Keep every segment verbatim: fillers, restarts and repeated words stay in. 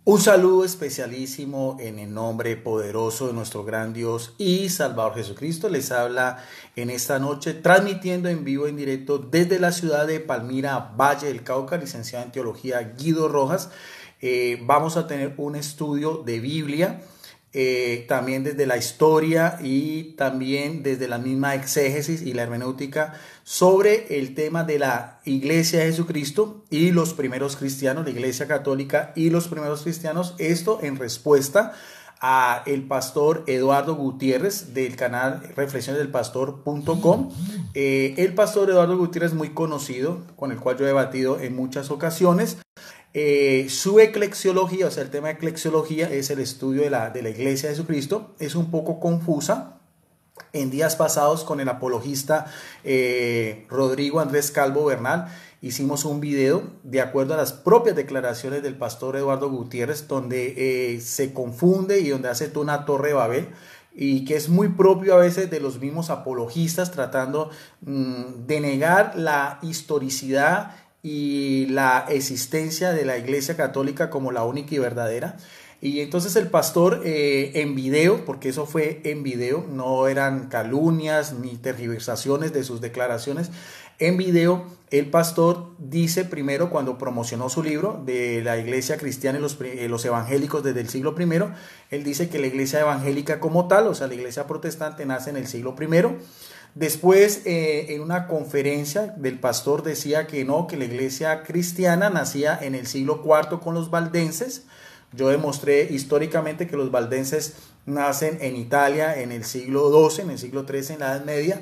Un saludo especialísimo en el nombre poderoso de nuestro gran Dios y Salvador Jesucristo. Les habla en esta noche transmitiendo en vivo, en directo desde la ciudad de Palmira, Valle del Cauca, licenciado en Teología Guido Rojas. Eh, vamos a tener un estudio de Biblia, eh, también desde la historia y también desde la misma exégesis y la hermenéutica sobre el tema de la Iglesia de Jesucristo y los primeros cristianos, la Iglesia Católica y los primeros cristianos. Esto en respuesta a el pastor Eduardo Gutiérrez del canal reflexiones del pastor punto com. Eh, el pastor Eduardo Gutiérrez, muy conocido, con el cual yo he debatido en muchas ocasiones. Eh, su eclesiología, o sea, el tema de eclesiología es el estudio de la, de la Iglesia de Jesucristo. Es un poco confusa. En días pasados con el apologista eh, Rodrigo Andrés Calvo Bernal hicimos un video de acuerdo a las propias declaraciones del pastor Eduardo Gutiérrez, donde eh, se confunde y donde hace toda una torre de Babel, y que es muy propio a veces de los mismos apologistas, tratando mmm, de negar la historicidad y la existencia de la Iglesia Católica como la única y verdadera. Y entonces el pastor eh, en video, porque eso fue en video, no eran calumnias ni tergiversaciones de sus declaraciones, en video el pastor dice primero, cuando promocionó su libro de la Iglesia Cristiana y los, los evangélicos desde el siglo primero, él dice que la Iglesia evangélica como tal, o sea la Iglesia protestante, nace en el siglo primero. Después, eh, en una conferencia del pastor decía que no, que la Iglesia cristiana nacía en el siglo cuarto con los valdenses. Yo demostré históricamente que los valdenses nacen en Italia en el siglo doce, en el siglo trece, en la Edad Media.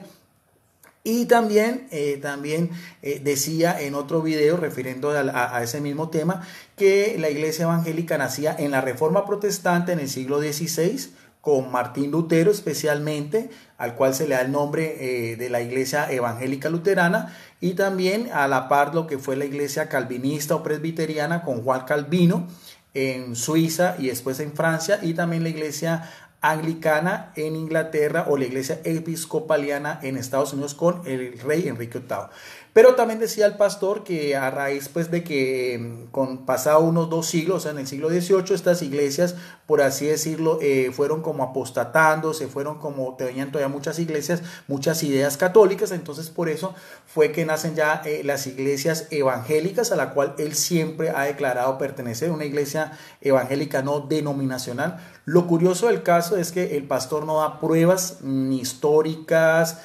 Y también, eh, también eh, decía en otro video, refiriendo a, a, a ese mismo tema, que la Iglesia evangélica nacía en la Reforma Protestante en el siglo dieciséis, con Martín Lutero especialmente, al cual se le da el nombre eh, de la Iglesia Evangélica Luterana, y también a la par lo que fue la Iglesia Calvinista o Presbiteriana con Juan Calvino en Suiza y después en Francia, y también la Iglesia Anglicana en Inglaterra o la Iglesia Episcopaliana en Estados Unidos con el rey Enrique octavo. Pero también decía el pastor que a raíz pues de que con pasado unos dos siglos, o sea en el siglo dieciocho, estas iglesias, por así decirlo, eh, fueron como apostatando, se fueron como, tenían todavía muchas iglesias, muchas ideas católicas. Entonces por eso fue que nacen ya eh, las iglesias evangélicas, a la cual él siempre ha declarado pertenecer, una iglesia evangélica no denominacional. Lo curioso del caso es que el pastor no da pruebas ni históricas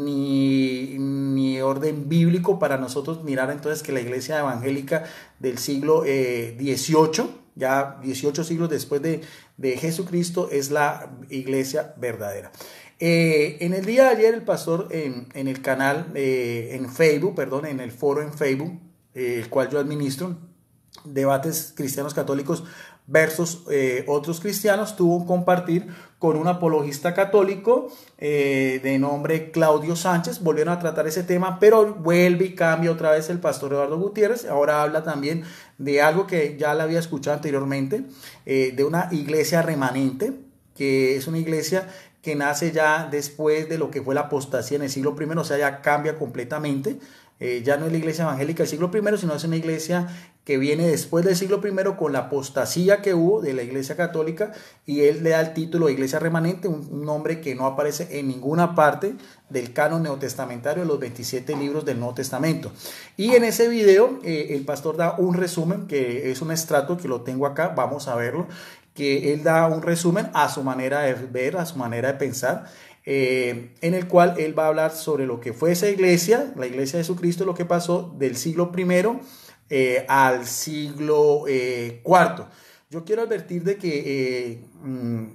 ni, ni orden bíblico para nosotros mirar entonces que la iglesia evangélica del siglo eh, dieciocho, ya dieciocho siglos después de, de Jesucristo, es la iglesia verdadera. Eh, en el día de ayer el pastor en, en el canal, eh, en Facebook, perdón, en el foro en Facebook, eh, el cual yo administro, Debates Cristianos Católicos versus eh, otros cristianos, tuvo un compartir con un apologista católico eh, de nombre Claudio Sánchez. Volvieron a tratar ese tema, pero vuelve y cambia otra vez el pastor Eduardo Gutiérrez. Ahora habla también de algo que ya la había escuchado anteriormente, eh, de una iglesia remanente, que es una iglesia que nace ya después de lo que fue la apostasía en el siglo primero, o sea, ya cambia completamente. Eh, ya no es la iglesia evangélica del siglo primero, sino es una iglesia que viene después del siglo primero con la apostasía que hubo de la iglesia católica, y él le da el título de iglesia remanente, un nombre que no aparece en ninguna parte del canon neotestamentario de los veintisiete libros del Nuevo Testamento. Y en ese video eh, el pastor da un resumen, que es un extracto que lo tengo acá, vamos a verlo, que él da un resumen a su manera de ver, a su manera de pensar, eh, en el cual él va a hablar sobre lo que fue esa iglesia, la iglesia de Jesucristo, lo que pasó del siglo primero eh, al siglo eh, cuarto. Yo quiero advertir de que eh, mmm,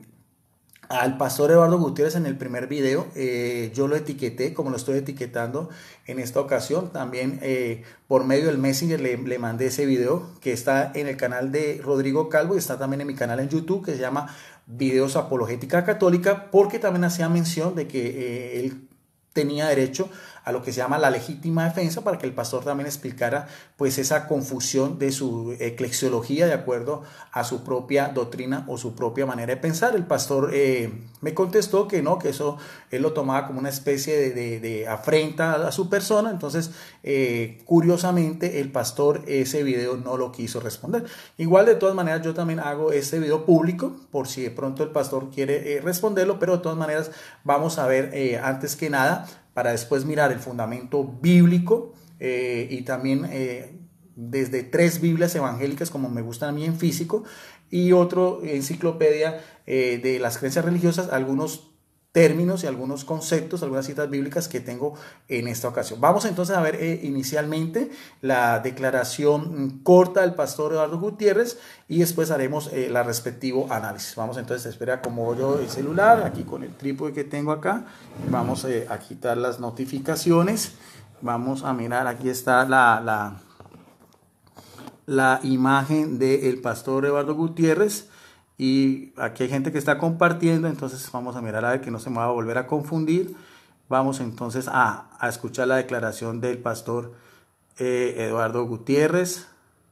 al pastor Eduardo Gutiérrez en el primer video eh, yo lo etiqueté como lo estoy etiquetando en esta ocasión. También eh, por medio del Messenger le, le mandé ese video que está en el canal de Rodrigo Calvo y está también en mi canal en YouTube, que se llama Videos Apologética Católica, porque también hacía mención de que eh, él tenía derecho a lo que se llama la legítima defensa, para que el pastor también explicara pues esa confusión de su eclesiología de acuerdo a su propia doctrina o su propia manera de pensar. El pastor eh, me contestó que no, que eso él lo tomaba como una especie de, de, de afrenta a su persona. Entonces eh, curiosamente el pastor ese video no lo quiso responder. Igual de todas maneras yo también hago este video público por si de pronto el pastor quiere eh, responderlo, pero de todas maneras vamos a ver eh, antes que nada, para después mirar el fundamento bíblico eh, y también eh, desde tres Biblias evangélicas, como me gustan a mí en físico, y otro enciclopedia eh, de las creencias religiosas, algunos términos y algunos conceptos, algunas citas bíblicas que tengo en esta ocasión. Vamos entonces a ver eh, inicialmente la declaración corta del pastor Eduardo Gutiérrez y después haremos eh, la respectivo análisis. Vamos entonces, espera, como yo el celular aquí con el trípode que tengo acá, vamos eh, a quitar las notificaciones, vamos a mirar, aquí está la, la, la imagen del pastor Eduardo Gutiérrez. Y aquí hay gente que está compartiendo, entonces vamos a mirar a ver que no se me va a volver a confundir. Vamos entonces a, a escuchar la declaración del pastor eh, Eduardo Gutiérrez.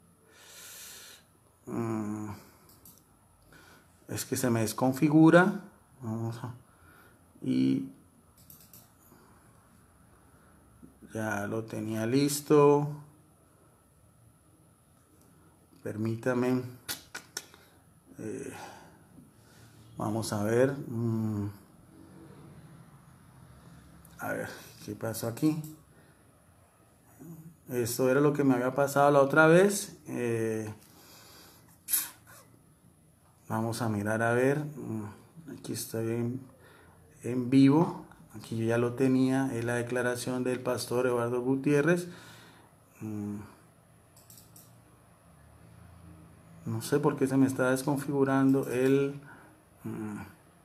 Mm, es que se me desconfigura. Vamos a, y ya lo tenía listo. Permítame. Eh, vamos a ver. Mm, a ver, ¿qué pasó aquí? Esto era lo que me había pasado la otra vez. Eh, vamos a mirar a ver. Aquí estoy en, en vivo. Aquí yo ya lo tenía. Es la declaración del pastor Eduardo Gutiérrez. Mm, no sé por qué se me está desconfigurando el... Mm,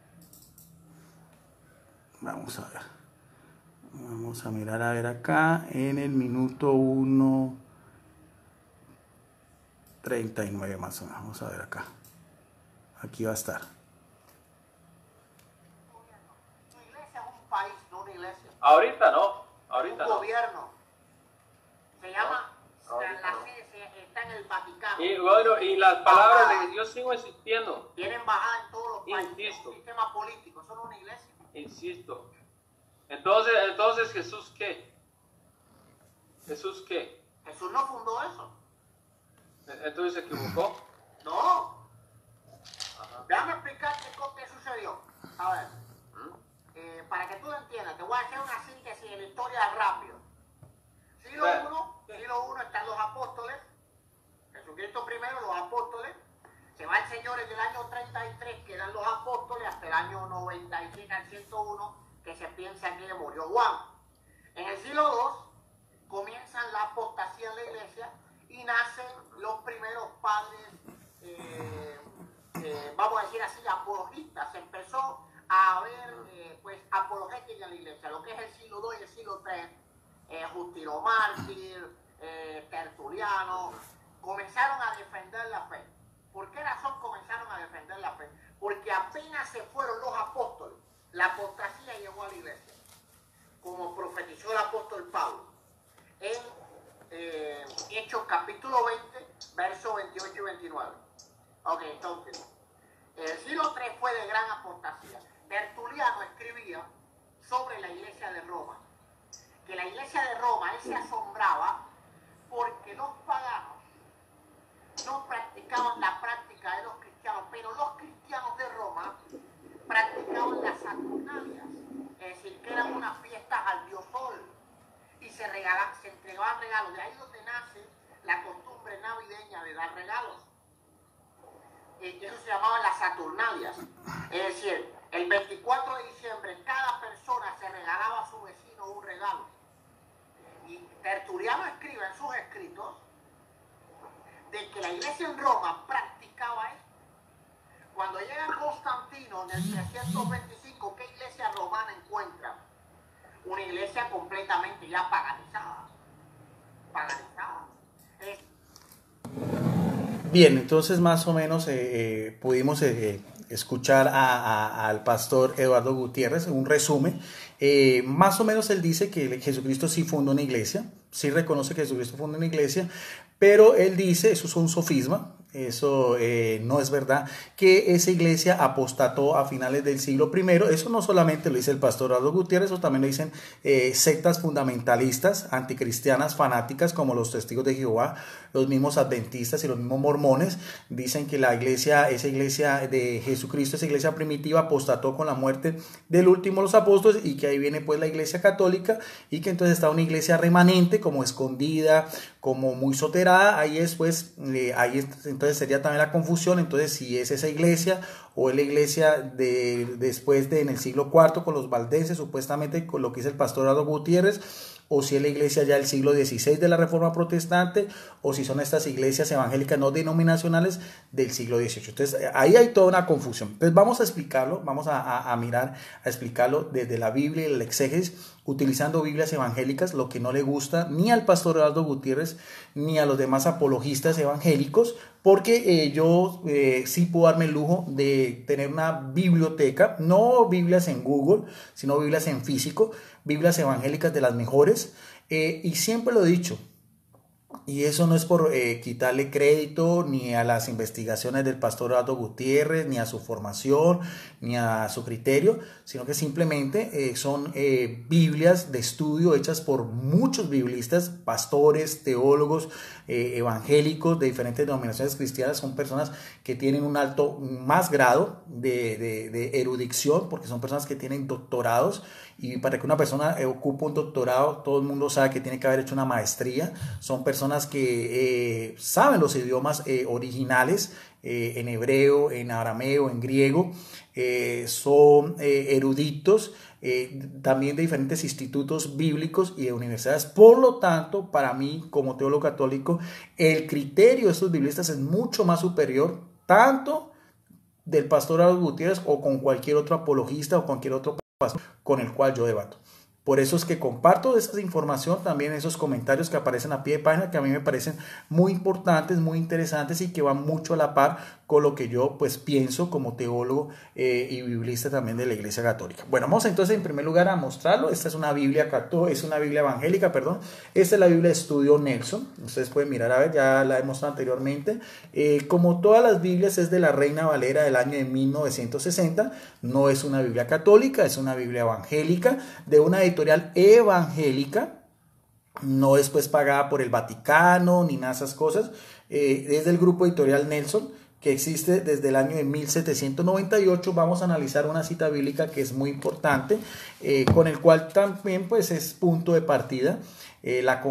vamos a ver. Vamos a mirar a ver acá en el minuto uno treinta y nueve más o menos. Vamos a ver acá. Aquí va a estar. Tu iglesia es un país, no una iglesia. Ahorita no. Ahorita un no. gobierno. Se llama, No, la, ahorita la no. sede se- está en el Vaticano. Y bueno, y las palabras de yo sigo insistiendo. Tienen embajada en todos los países. Insisto. Es un sistema político, eso no es una iglesia. Insisto. Entonces, entonces Jesús ¿qué? ¿Jesús qué? Jesús no fundó eso. Entonces se equivocó. No. Ajá. Déjame explicarte co- qué sucedió. A ver, eh, para que tú lo entiendas, te voy a hacer una síntesis de la historia rápido. Siglo Bueno. uno, siglo uno están los apóstoles, Jesucristo primero, los apóstoles. Se va el Señor en el año treinta y tres, que eran los apóstoles, hasta el año noventa y siete al ciento uno, que se piensa que murió Juan. En el siglo dos comienzan la apostasía en la iglesia y nacen los primeros padres, eh, eh, vamos a decir así, apologistas. Se empezó a ver eh, pues apologética en la iglesia, lo que es el siglo dos y el siglo tres, eh, Justino Mártir, eh, Tertuliano, comenzaron a defender la fe. ¿Por qué razón comenzaron a defender la fe? Porque apenas se fueron los apóstoles, la apostasía llegó a la iglesia, como profetizó el apóstol Pablo en eh, Hechos capítulo veinte, versos veintiocho y veintinueve. Ok, entonces, el siglo tres fue de gran apostasía. Tertuliano escribía sobre la iglesia de Roma, que la iglesia de Roma, él se asombraba porque los paganos no practicaban la práctica de los cristianos, pero los cristianos de Roma practicaban las Saturnalias, es decir, que eran unas fiestas al dios Sol, y se, regalaban, se entregaban regalos. De ahí donde nace la costumbre navideña de dar regalos. Eh, eso se llamaban las Saturnalias. Es decir, el veinticuatro de diciembre cada persona se regalaba a su vecino un regalo. Y Tertuliano escribe en sus escritos de que la iglesia en Roma practicaba esto. Cuando llega Constantino en el trescientos veinticinco, ¿qué iglesia romana encuentra? Una iglesia completamente ya paganizada. Paganizada. Es... Bien, entonces más o menos eh, eh, pudimos eh, escuchar a, a, al pastor Eduardo Gutiérrez, un resumen. Eh, más o menos él dice que Jesucristo sí fundó una iglesia, sí reconoce que Jesucristo fundó una iglesia, pero él dice, eso es un sofisma, eso eh, no es verdad, que esa iglesia apostató a finales del siglo primero. Eso no solamente lo dice el pastor Eduardo Gutiérrez, eso también lo dicen eh, sectas fundamentalistas, anticristianas, fanáticas, como los Testigos de Jehová, los mismos adventistas y los mismos mormones. Dicen que la iglesia, esa iglesia de Jesucristo, esa iglesia primitiva, apostató con la muerte del último de los apóstoles, y que ahí viene pues la iglesia católica, y que entonces está una iglesia remanente, como escondida, como muy soterrada. Ahí es pues, eh, ahí es, entonces sería también la confusión. Entonces, si es esa iglesia o es la iglesia de después de en el siglo cuarto con los valdenses, supuestamente con lo que dice el pastor Eduardo Gutiérrez, o si es la iglesia ya del siglo dieciséis de la Reforma Protestante, o si son estas iglesias evangélicas no denominacionales del siglo dieciocho. Entonces, ahí hay toda una confusión. Entonces, vamos a explicarlo, vamos a, a, a mirar, a explicarlo desde la Biblia y el exégesis, utilizando Biblias evangélicas, lo que no le gusta ni al pastor Eduardo Gutiérrez ni a los demás apologistas evangélicos, porque eh, yo eh, sí puedo darme el lujo de tener una biblioteca, no Biblias en Google, sino Biblias en físico, Biblias evangélicas de las mejores, eh, y siempre lo he dicho, y eso no es por eh, quitarle crédito ni a las investigaciones del pastor Eduardo Gutiérrez, ni a su formación, ni a su criterio, sino que simplemente eh, son eh, Biblias de estudio hechas por muchos biblistas, pastores, teólogos, eh, evangélicos de diferentes denominaciones cristianas. Son personas que tienen un alto, más grado de, de, de erudición, porque son personas que tienen doctorados, y para que una persona eh, ocupe un doctorado, todo el mundo sabe que tiene que haber hecho una maestría. Son personas que eh, saben los idiomas eh, originales, eh, en hebreo, en arameo, en griego, eh, son eh, eruditos, eh, también de diferentes institutos bíblicos y de universidades. Por lo tanto, para mí, como teólogo católico, el criterio de estos biblistas es mucho más superior, tanto del pastor Eduardo Gutiérrez o con cualquier otro apologista o cualquier otro pastor con el cual yo debato. Por eso es que comparto esa información, también esos comentarios que aparecen a pie de página, que a mí me parecen muy importantes, muy interesantes, y que van mucho a la par con lo que yo pues pienso como teólogo eh, y biblista también de la Iglesia Católica. Bueno, vamos entonces en primer lugar a mostrarlo. Esta es una Biblia católica, es una Biblia evangélica, perdón. Esta es la Biblia de Estudio Nelson. Ustedes pueden mirar, a ver, ya la he mostrado anteriormente. Eh, como todas las Biblias, es de la Reina Valera del año de mil novecientos sesenta. No es una Biblia católica, es una Biblia evangélica de una editorial evangélica. No es pues pagada por el Vaticano ni nada de esas cosas. Eh, es del grupo editorial Nelson, que existe desde el año de mil setecientos noventa y ocho. Vamos a analizar una cita bíblica que es muy importante, eh, con el cual también pues es punto de partida, eh, la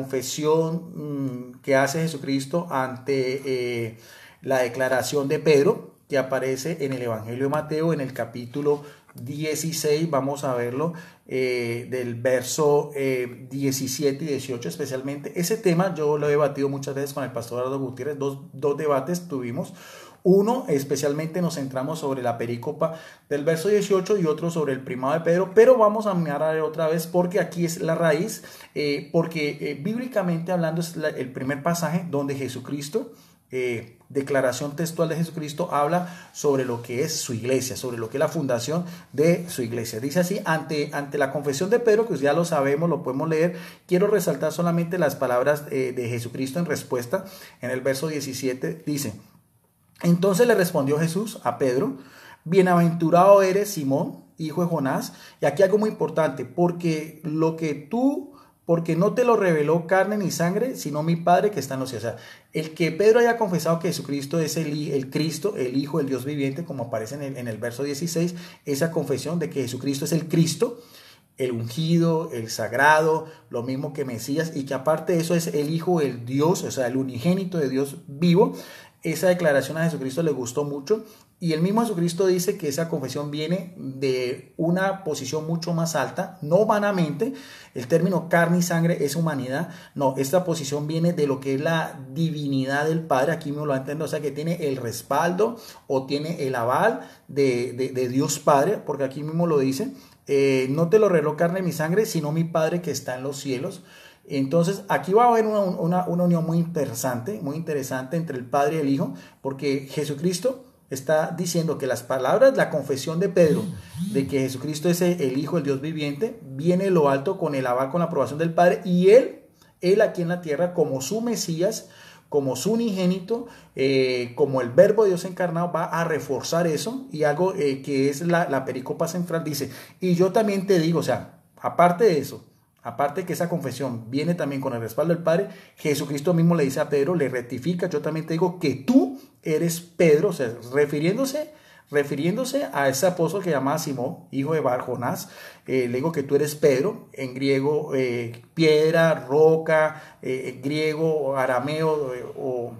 confesión mmm, que hace Jesucristo ante eh, la declaración de Pedro, que aparece en el Evangelio de Mateo en el capítulo dieciséis. Vamos a verlo eh, del verso eh, diecisiete y dieciocho especialmente. Ese tema yo lo he debatido muchas veces con el pastor Eduardo Gutiérrez. Dos, dos debates tuvimos. Uno, especialmente nos centramos sobre la perícopa del verso dieciocho, y otro sobre el primado de Pedro, pero vamos a mirar otra vez porque aquí es la raíz, eh, porque eh, bíblicamente hablando es la, el primer pasaje donde Jesucristo, Eh, declaración textual de Jesucristo, habla sobre lo que es su iglesia, sobre lo que es la fundación de su iglesia. Dice así: ante, ante la confesión de Pedro, que ya lo sabemos, lo podemos leer, quiero resaltar solamente las palabras eh, de Jesucristo en respuesta. En el verso diecisiete dice: entonces le respondió Jesús a Pedro: bienaventurado eres, Simón, hijo de Jonás. Y aquí algo muy importante, porque lo que tú porque no te lo reveló carne ni sangre, sino mi Padre que está en los cielos. O sea, el que Pedro haya confesado que Jesucristo es el, el Cristo, el Hijo del Dios viviente, como aparece en el, en el verso dieciséis, esa confesión de que Jesucristo es el Cristo, el ungido, el sagrado, lo mismo que Mesías, y que aparte de eso es el Hijo del Dios, o sea, el unigénito de Dios vivo. Esa declaración a Jesucristo le gustó mucho, y el mismo Jesucristo dice que esa confesión viene de una posición mucho más alta, no vanamente. El término carne y sangre es humanidad, no, esta posición viene de lo que es la divinidad del Padre. Aquí mismo lo entiendo, o sea, que tiene el respaldo o tiene el aval de, de, de Dios Padre, porque aquí mismo lo dice: eh, no te lo reveló carne ni sangre, sino mi Padre que está en los cielos. Entonces aquí va a haber una, una, una unión muy interesante, muy interesante entre el Padre y el Hijo, porque Jesucristo está diciendo que las palabras, la confesión de Pedro de que Jesucristo es el Hijo del Dios viviente, viene de lo alto con el aval, con la aprobación del Padre, y Él, Él aquí en la tierra como su Mesías, como su unigénito, eh, como el verbo de Dios encarnado, va a reforzar eso. Y algo eh, que es la, la pericopa central dice, y yo también te digo, o sea, aparte de eso, aparte de que esa confesión viene también con el respaldo del Padre, Jesucristo mismo le dice a Pedro, le rectifica, yo también te digo que tú eres Pedro, o sea, refiriéndose refiriéndose a ese apóstol que llamaba Simón, hijo de Bar Jonás, eh, le digo que tú eres Pedro, en griego eh, piedra, roca, eh, en griego, arameo eh, o...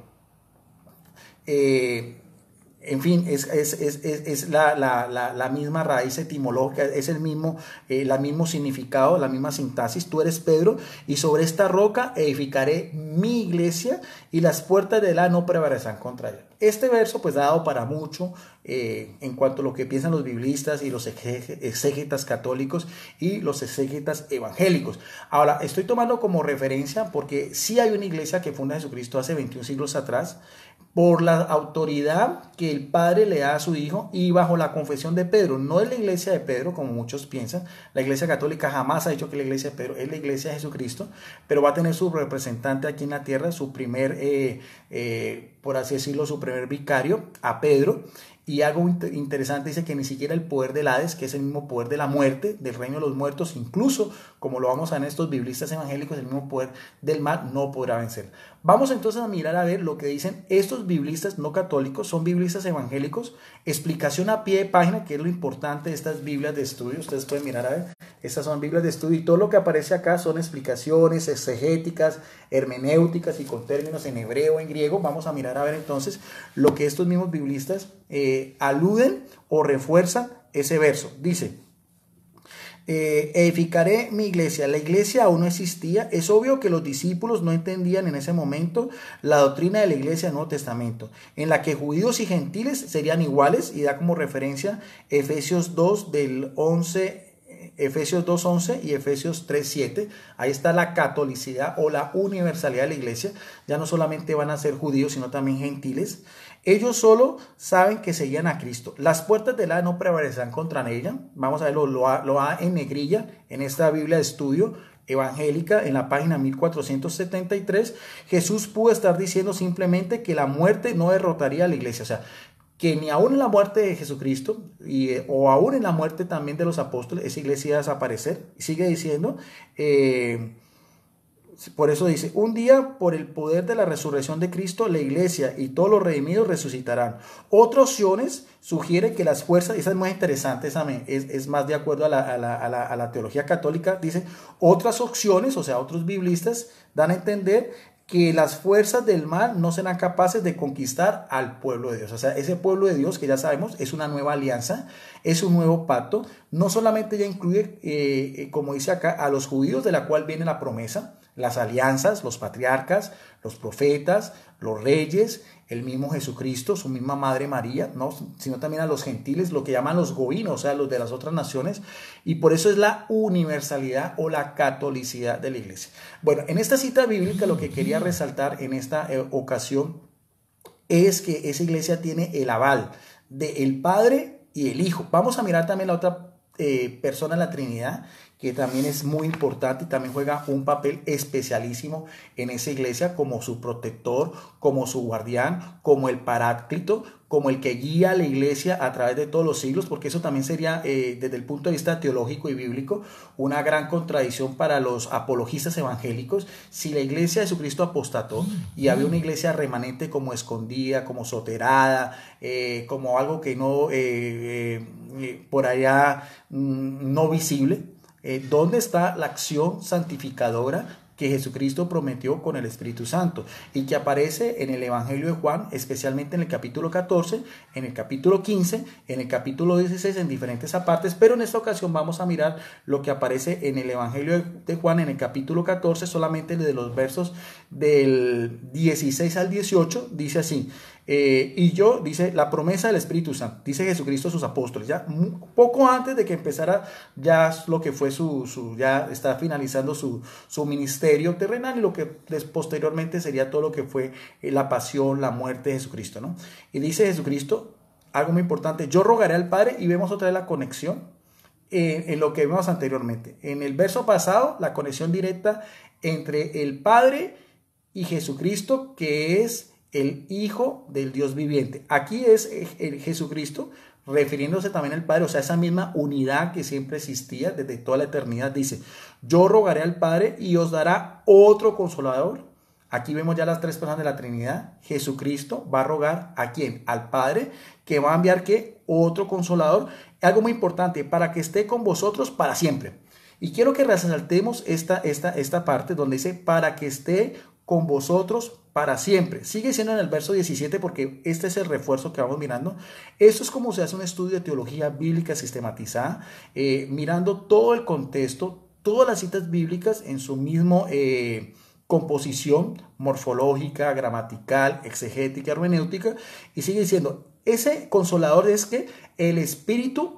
Eh, En fin, es, es, es, es la, la, la, la misma raíz etimológica, es el mismo, eh, la mismo significado, la misma sintaxis. Tú eres Pedro, y sobre esta roca edificaré mi iglesia, y las puertas de la no prevalecerán contra ella. Este verso pues ha dado para mucho eh, en cuanto a lo que piensan los biblistas y los exégetas católicos y los exégetas evangélicos. Ahora, estoy tomando como referencia porque sí hay una iglesia que funda Jesucristo hace veintiún siglos atrás, por la autoridad que el Padre le da a su Hijo y bajo la confesión de Pedro. No es la iglesia de Pedro, como muchos piensan. La iglesia católica jamás ha dicho que la iglesia de Pedro es la iglesia de Jesucristo, pero va a tener su representante aquí en la tierra, su primer, eh, eh, por así decirlo, su primer vicario, a Pedro. Y algo interesante dice que ni siquiera el poder del Hades, que es el mismo poder de la muerte, del reino de los muertos, incluso, como lo vamos a ver en estos biblistas evangélicos, el mismo poder del mal no podrá vencer. Vamos entonces a mirar a ver lo que dicen estos biblistas no católicos, son biblistas evangélicos, explicación a pie de página, que es lo importante de estas Biblias de estudio. Ustedes pueden mirar a ver, estas son Biblias de estudio y todo lo que aparece acá son explicaciones exegéticas, hermenéuticas y con términos en hebreo, en griego. Vamos a mirar a ver entonces lo que estos mismos biblistas eh, aluden o refuerzan ese verso. Dice, Eh, edificaré mi iglesia. La iglesia aún no existía. Es obvio que los discípulos no entendían en ese momento la doctrina de la iglesia del Nuevo Testamento, en la que judíos y gentiles serían iguales, y da como referencia Efesios dos del once, Efesios dos once y Efesios tres siete. Ahí está la catolicidad o la universalidad de la iglesia. Ya no solamente van a ser judíos, sino también gentiles. Ellos solo saben que seguían a Cristo. Las puertas del Hades no prevalecerán contra ella. Vamos a verlo, lo ha, lo ha en negrilla en esta Biblia de estudio evangélica en la página mil cuatrocientos setenta y tres. Jesús pudo estar diciendo simplemente que la muerte no derrotaría a la iglesia. O sea, que ni aún en la muerte de Jesucristo y, o aún en la muerte también de los apóstoles, esa iglesia iba a desaparecer. Sigue diciendo... Eh, Por eso dice, un día por el poder de la resurrección de Cristo, la iglesia y todos los redimidos resucitarán. Otras opciones sugiere que las fuerzas, esa es más interesante, esa es, es más de acuerdo a la, a, la, a, la, a la teología católica, dice, otras opciones, o sea, otros biblistas dan a entender que las fuerzas del mal no serán capaces de conquistar al pueblo de Dios. O sea, ese pueblo de Dios que ya sabemos es una nueva alianza, es un nuevo pacto. No solamente ya incluye, eh, como dice acá, a los judíos de la cual viene la promesa, las alianzas, los patriarcas, los profetas, los reyes, el mismo Jesucristo, su misma Madre María, ¿no? Sino también a los gentiles, lo que llaman los goínos, o sea, los de las otras naciones, y por eso es la universalidad o la catolicidad de la iglesia. Bueno, en esta cita bíblica lo que quería resaltar en esta eh, ocasión es que esa iglesia tiene el aval del Padre y el Hijo. Vamos a mirar también la otra eh, persona en la Trinidad, que también es muy importante y también juega un papel especialísimo en esa iglesia como su protector, como su guardián, como el paráclito, como el que guía a la iglesia a través de todos los siglos, porque eso también sería, eh, desde el punto de vista teológico y bíblico, una gran contradicción para los apologistas evangélicos. Si la iglesia de Jesucristo apostató y había una iglesia remanente como escondida, como soterrada, eh, como algo que no, eh, eh, por allá, mm, no visible, Eh, ¿dónde está la acción santificadora que Jesucristo prometió con el Espíritu Santo y que aparece en el Evangelio de Juan, especialmente en el capítulo catorce, en el capítulo quince, en el capítulo dieciséis, en diferentes apartes? Pero en esta ocasión vamos a mirar lo que aparece en el Evangelio de Juan en el capítulo catorce, solamente de los versos del dieciséis al dieciocho. Dice así, eh, y yo, dice, la promesa del Espíritu Santo, dice Jesucristo a sus apóstoles, ya poco antes de que empezara ya lo que fue su, su ya está finalizando su, su ministerio terrenal y lo que posteriormente sería todo lo que fue la pasión, la muerte de Jesucristo, ¿no? Y dice Jesucristo, algo muy importante, yo rogaré al Padre, y vemos otra vez la conexión eh, en lo que vimos anteriormente. En el verso pasado, la conexión directa entre el Padre y Jesucristo, que es el Hijo del Dios viviente. Aquí es el Jesucristo refiriéndose también al Padre, o sea, esa misma unidad que siempre existía desde toda la eternidad. Dice, yo rogaré al Padre y os dará otro consolador. Aquí vemos ya las tres personas de la Trinidad. Jesucristo va a rogar ¿a quién? Al Padre, que va a enviar ¿qué? Otro consolador. Algo muy importante, para que esté con vosotros para siempre. Y quiero que resaltemos esta, esta, esta parte donde dice, para que esté con vosotros para siempre. Sigue siendo en el verso diecisiete, porque este es el refuerzo que vamos mirando. Esto es como se hace un estudio de teología bíblica sistematizada, eh, mirando todo el contexto, todas las citas bíblicas en su mismo eh, composición morfológica, gramatical, exegética, hermenéutica, y sigue diciendo, ese consolador es que el Espíritu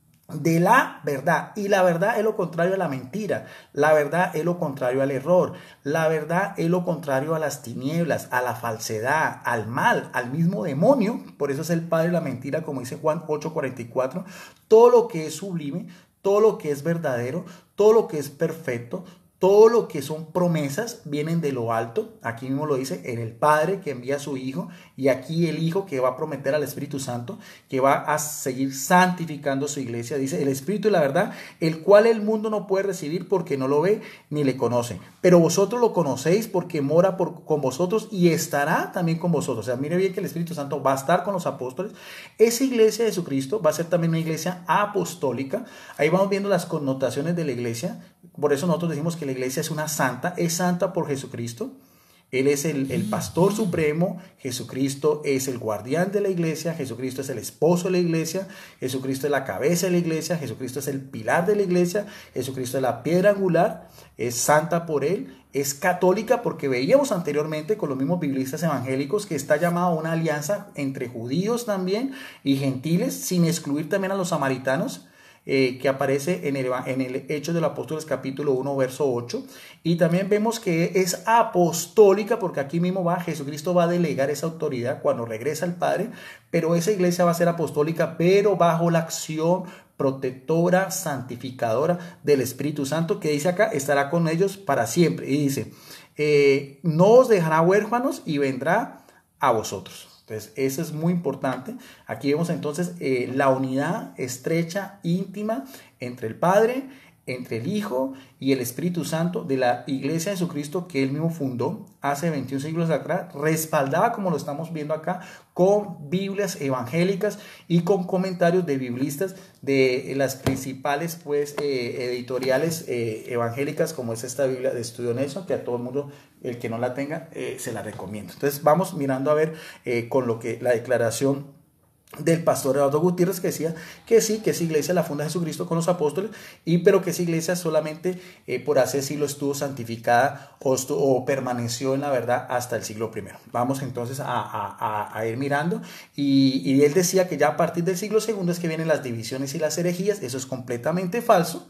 de la verdad, y la verdad es lo contrario a la mentira, la verdad es lo contrario al error, la verdad es lo contrario a las tinieblas, a la falsedad, al mal, al mismo demonio. Por eso es el padre de la mentira, como dice Juan ocho cuarenta y cuatro. Todo lo que es sublime, todo lo que es verdadero, todo lo que es perfecto, todo lo que son promesas vienen de lo alto. Aquí mismo lo dice, en el Padre que envía a su Hijo, y aquí el Hijo que va a prometer al Espíritu Santo, que va a seguir santificando su iglesia. Dice, el Espíritu y la verdad, el cual el mundo no puede recibir porque no lo ve ni le conoce. Pero vosotros lo conocéis porque mora por, con vosotros y estará también con vosotros. O sea, mire bien que el Espíritu Santo va a estar con los apóstoles. Esa iglesia de Jesucristo va a ser también una iglesia apostólica. Ahí vamos viendo las connotaciones de la iglesia. Por eso nosotros decimos que la iglesia es una santa, es santa por Jesucristo. Él es el, el pastor supremo, Jesucristo es el guardián de la iglesia, Jesucristo es el esposo de la iglesia, Jesucristo es la cabeza de la iglesia, Jesucristo es el pilar de la iglesia, Jesucristo es la piedra angular, es santa por él, es católica porque veíamos anteriormente con los mismos biblistas evangélicos que está llamada a una alianza entre judíos también y gentiles, sin excluir también a los samaritanos. Eh, que aparece en el, en el Hechos de los Apóstoles capítulo uno verso ocho, y también vemos que es apostólica porque aquí mismo va Jesucristo va a delegar esa autoridad cuando regresa al Padre, pero esa iglesia va a ser apostólica pero bajo la acción protectora, santificadora del Espíritu Santo, que dice acá, estará con ellos para siempre, y dice, eh, no os dejará huérfanos y vendrá a vosotros. Entonces, eso es muy importante. Aquí vemos entonces eh, la unidad estrecha, íntima, entre el Padre, entre el Hijo y el Espíritu Santo de la Iglesia de Jesucristo que él mismo fundó hace veintiún siglos atrás, respaldada, como lo estamos viendo acá, con Biblias evangélicas y con comentarios de biblistas de las principales pues, eh, editoriales eh, evangélicas, como es esta Biblia de Estudio Nelson, que a todo el mundo, el que no la tenga, eh, se la recomiendo. Entonces vamos mirando a ver eh, con lo que la declaración del pastor Eduardo Gutiérrez, que decía que sí, que esa iglesia la funda Jesucristo con los apóstoles, y pero que esa iglesia solamente eh, por hace siglo estuvo santificada o, estuvo, o permaneció en la verdad hasta el siglo primero. Vamos entonces a, a, a ir mirando, y, y él decía que ya a partir del siglo segundo es que vienen las divisiones y las herejías. Eso es completamente falso.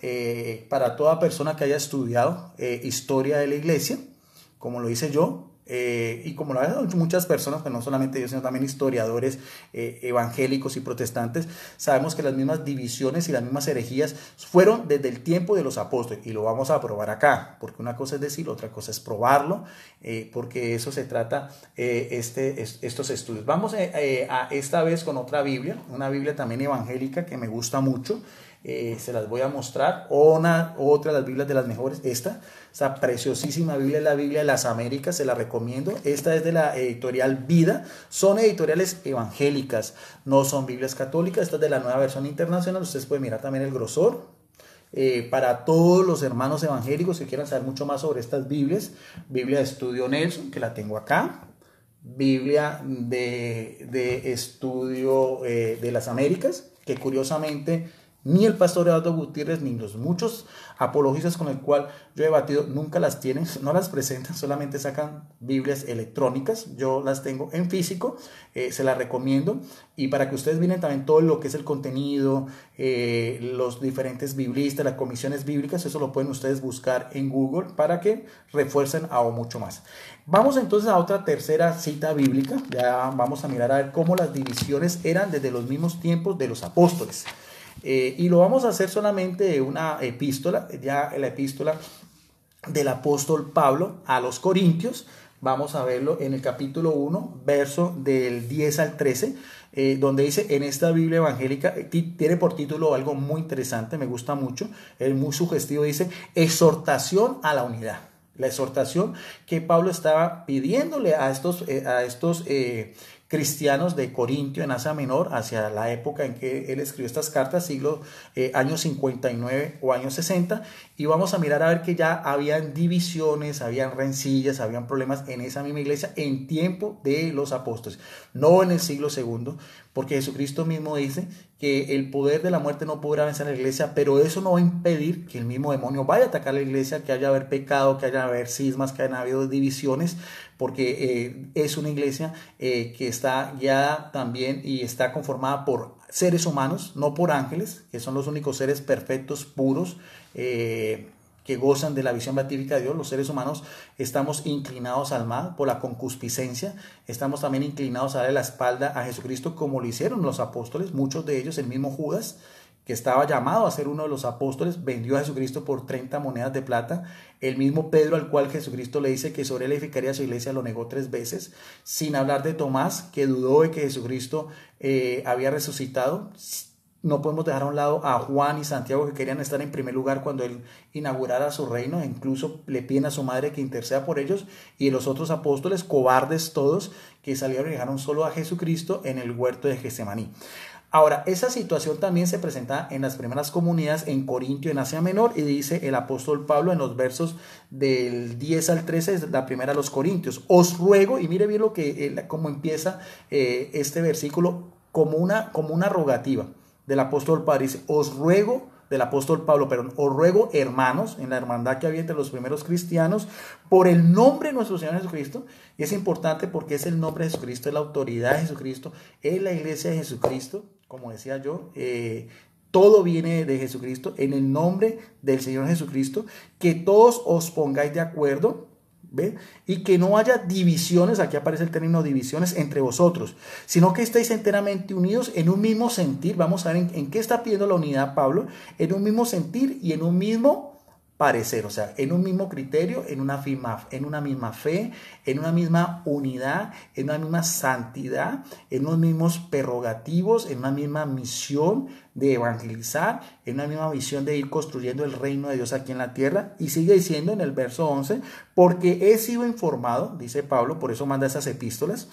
Eh, para toda persona que haya estudiado eh, historia de la iglesia, como lo hice yo, Eh, y como lo han hecho muchas personas, pues no solamente yo, sino también historiadores eh, evangélicos y protestantes, sabemos que las mismas divisiones y las mismas herejías fueron desde el tiempo de los apóstoles, y lo vamos a probar acá, porque una cosa es decirlo, otra cosa es probarlo, eh, porque eso se trata eh, este, es, estos estudios. Vamos eh, a esta vez con otra Biblia, una Biblia también evangélica que me gusta mucho. Eh, se las voy a mostrar. Una, otra de las Biblias de las mejores, esta, esa preciosísima Biblia es la Biblia de las Américas, se la recomiendo. Esta es de la editorial Vida, son editoriales evangélicas, no son Biblias católicas. Esta es de la Nueva Versión Internacional, ustedes pueden mirar también el grosor. Eh, para todos los hermanos evangélicos que quieran saber mucho más sobre estas Biblias, Biblia de Estudio Nelson, que la tengo acá, Biblia de, de Estudio eh, de las Américas, que curiosamente Ni el pastor Eduardo Gutiérrez, ni los muchos apologistas con el cual yo he debatido, nunca las tienen, no las presentan, solamente sacan Biblias electrónicas. Yo las tengo en físico, eh, se las recomiendo. Y para que ustedes miren también todo lo que es el contenido, eh, los diferentes biblistas, las comisiones bíblicas, eso lo pueden ustedes buscar en Google para que refuercen aún mucho más. Vamos entonces a otra tercera cita bíblica. Ya vamos a mirar a ver cómo las divisiones eran desde los mismos tiempos de los apóstoles. Eh, y lo vamos a hacer solamente de una epístola, ya la epístola del apóstol Pablo a los Corintios. Vamos a verlo en el capítulo uno, verso del diez al trece, eh, donde dice, en esta Biblia evangélica, tiene por título algo muy interesante, me gusta mucho, es muy sugestivo, dice, exhortación a la unidad. La exhortación que Pablo estaba pidiéndole a estos, eh, a estos eh, cristianos de Corintio en Asia Menor, hacia la época en que él escribió estas cartas, siglo eh, años cincuenta y nueve o años sesenta, y vamos a mirar a ver que ya habían divisiones, habían rencillas, habían problemas en esa misma iglesia en tiempo de los apóstoles, no en el siglo segundo, porque Jesucristo mismo dice que el poder de la muerte no podrá vencer a la iglesia, pero eso no va a impedir que el mismo demonio vaya a atacar a la iglesia, que haya haber pecado, que haya haber cismas, que haya habido divisiones, porque eh, es una iglesia eh, que está guiada también y está conformada por seres humanos, no por ángeles, que son los únicos seres perfectos, puros, eh, que gozan de la visión beatífica de Dios. Los seres humanos estamos inclinados al mal por la concupiscencia, estamos también inclinados a darle la espalda a Jesucristo como lo hicieron los apóstoles, muchos de ellos, el mismo Judas, que estaba llamado a ser uno de los apóstoles, vendió a Jesucristo por treinta monedas de plata. El mismo Pedro, al cual Jesucristo le dice que sobre él edificaría su iglesia, lo negó tres veces, sin hablar de Tomás, que dudó de que Jesucristo eh, había resucitado. No podemos dejar a un lado a Juan y Santiago, que querían estar en primer lugar cuando él inaugurara su reino, e incluso le piden a su madre que interceda por ellos, y los otros apóstoles, cobardes todos, que salieron y dejaron solo a Jesucristo en el huerto de Getsemaní. Ahora, esa situación también se presenta en las primeras comunidades en Corintio, en Asia Menor, y dice el apóstol Pablo en los versos del diez al trece, es la primera a los Corintios. Os ruego, y mire bien lo que, cómo empieza eh, este versículo, como una, como una rogativa del apóstol Pablo. Dice, os ruego, del apóstol Pablo, perdón, os ruego, hermanos, en la hermandad que había entre los primeros cristianos, por el nombre de nuestro Señor Jesucristo. Y es importante porque es el nombre de Jesucristo, es la autoridad de Jesucristo, es la iglesia de Jesucristo. Como decía yo, eh, todo viene de Jesucristo, en el nombre del Señor Jesucristo, que todos os pongáis de acuerdo, ¿ve? Y que no haya divisiones, aquí aparece el término divisiones, entre vosotros, sino que estéis enteramente unidos en un mismo sentir. Vamos a ver en, en qué está pidiendo la unidad Pablo, en un mismo sentir y en un mismo parecer, o sea, en un mismo criterio, en una, firma, en una misma fe, en una misma unidad, en una misma santidad, en unos mismos prerrogativos, en una misma misión de evangelizar, en una misma visión de ir construyendo el reino de Dios aquí en la tierra. Y sigue diciendo en el verso once, porque he sido informado, dice Pablo, por eso manda esas epístolas,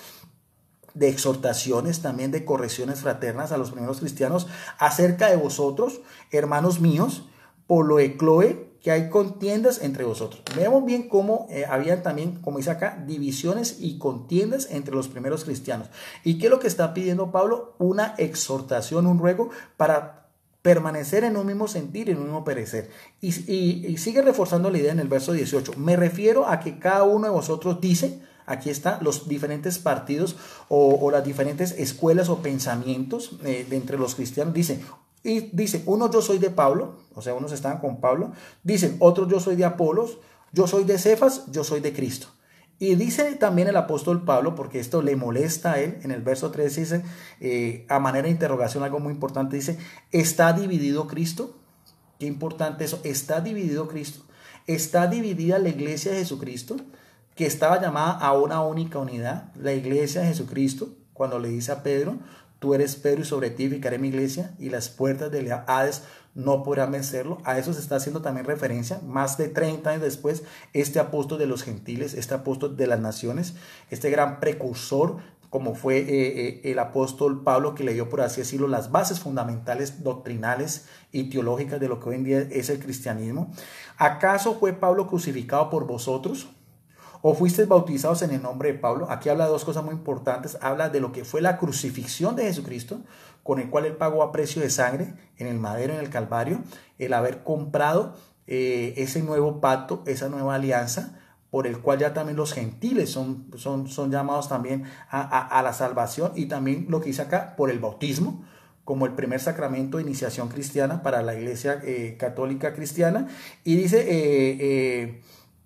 de exhortaciones, también de correcciones fraternas a los primeros cristianos acerca de vosotros, hermanos míos, por lo de Cloe, que hay contiendas entre vosotros. Veamos bien cómo eh, había también, como dice acá, divisiones y contiendas entre los primeros cristianos. ¿Y qué es lo que está pidiendo Pablo? Una exhortación, un ruego para permanecer en un mismo sentir, en un mismo perecer. Y, y, y sigue reforzando la idea en el verso dieciocho. Me refiero a que cada uno de vosotros dice, aquí está, los diferentes partidos o, o las diferentes escuelas o pensamientos eh, de entre los cristianos. Dice, y dice, uno yo soy de Pablo, o sea, unos estaban con Pablo, dicen, otros yo soy de Apolos, yo soy de Cefas, yo soy de Cristo. Y dice también el apóstol Pablo, porque esto le molesta a él, en el verso tres dice, eh, a manera de interrogación, algo muy importante, dice, ¿está dividido Cristo? Qué importante eso, ¿está dividido Cristo? ¿Está dividida la iglesia de Jesucristo? Que estaba llamada a una única unidad, la iglesia de Jesucristo, cuando le dice a Pedro, tú eres Pedro y sobre ti edificaré mi iglesia y las puertas del Hades no podrán vencerlo. A eso se está haciendo también referencia, más de treinta años después, este apóstol de los gentiles, este apóstol de las naciones, este gran precursor, como fue eh, eh, el apóstol Pablo, que le dio, por así decirlo, las bases fundamentales, doctrinales y teológicas de lo que hoy en día es el cristianismo. ¿Acaso fue Pablo crucificado por vosotros? ¿O fuisteis bautizados en el nombre de Pablo? Aquí habla de dos cosas muy importantes. Habla de lo que fue la crucifixión de Jesucristo, con el cual él pagó a precio de sangre en el madero, en el Calvario, el haber comprado eh, ese nuevo pacto, esa nueva alianza, por el cual ya también los gentiles son, son, son llamados también a, a, a la salvación, y también lo que dice acá, por el bautismo, como el primer sacramento de iniciación cristiana para la iglesia eh, católica cristiana. Y dice, eh, eh,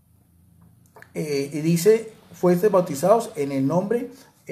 eh, y dice, fuiste bautizados en el nombre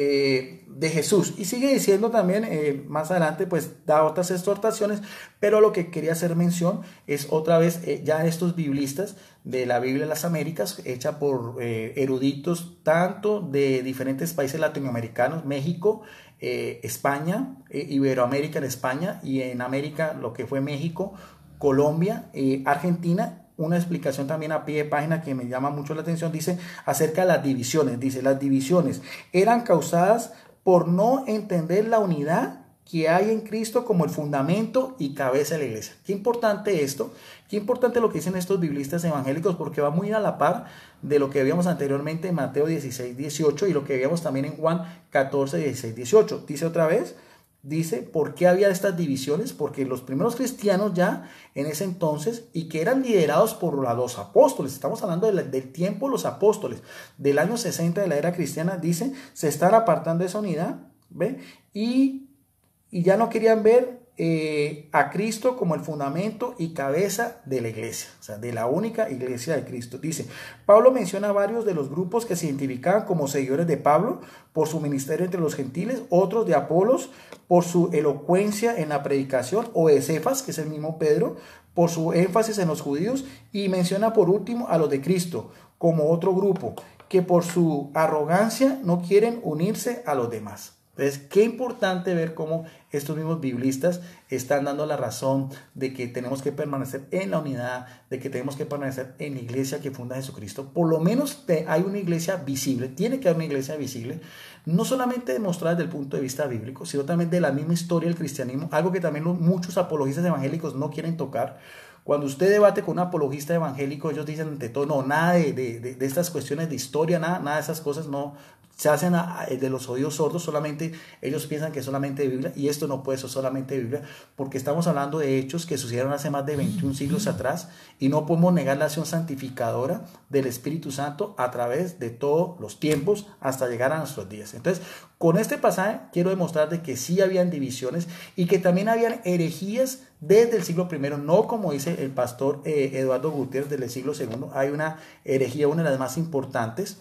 eh, de Jesús. Y sigue diciendo también, eh, más adelante, pues da otras exhortaciones, pero lo que quería hacer mención es otra vez eh, ya estos biblistas de la Biblia de las Américas, hecha por eh, eruditos tanto de diferentes países latinoamericanos, México, eh, España, eh, Iberoamérica en España, y en América lo que fue México, Colombia, eh, Argentina. Una explicación también a pie de página que me llama mucho la atención, dice acerca de las divisiones. Dice, las divisiones eran causadas por no entender la unidad que hay en Cristo como el fundamento y cabeza de la iglesia. Qué importante esto, qué importante lo que dicen estos biblistas evangélicos, porque va muy a la par de lo que veíamos anteriormente en Mateo dieciséis, dieciocho, y lo que veíamos también en Juan catorce, dieciséis, dieciocho. Dice otra vez, dice, ¿por qué había estas divisiones? Porque los primeros cristianos ya en ese entonces, y que eran liderados por los apóstoles, estamos hablando del, del tiempo de los apóstoles, del año sesenta de la era cristiana, dice, se están apartando de esa unidad, ¿ve? Y, y ya no querían ver eh, a Cristo como el fundamento y cabeza de la iglesia, o sea, de la única iglesia de Cristo. Dice, Pablo menciona varios de los grupos que se identificaban como seguidores de Pablo por su ministerio entre los gentiles, otros de Apolos por su elocuencia en la predicación, o de Cefas, que es el mismo Pedro, por su énfasis en los judíos, y menciona por último a los de Cristo como otro grupo que por su arrogancia no quieren unirse a los demás. Entonces, qué importante ver cómo estos mismos biblistas están dando la razón de que tenemos que permanecer en la unidad, de que tenemos que permanecer en la iglesia que funda Jesucristo. Por lo menos hay una iglesia visible, tiene que haber una iglesia visible, no solamente demostrada desde el punto de vista bíblico, sino también de la misma historia del cristianismo, algo que también los, muchos apologistas evangélicos no quieren tocar. Cuando usted debate con un apologista evangélico, ellos dicen ante todo, no, nada de, de, de, de estas cuestiones de historia, nada, nada de esas cosas, no, se hacen a, a, de los oídos sordos, solamente ellos piensan que es solamente de Biblia, y esto no puede ser solamente de Biblia, porque estamos hablando de hechos que sucedieron hace más de veintiún siglos atrás, y no podemos negar la acción santificadora del Espíritu Santo a través de todos los tiempos hasta llegar a nuestros días. Entonces, con este pasaje quiero demostrar de que sí habían divisiones y que también habían herejías desde el siglo primero, no como dice el pastor eh, Eduardo Gutiérrez del siglo segundo. Hay una herejía, una de las más importantes,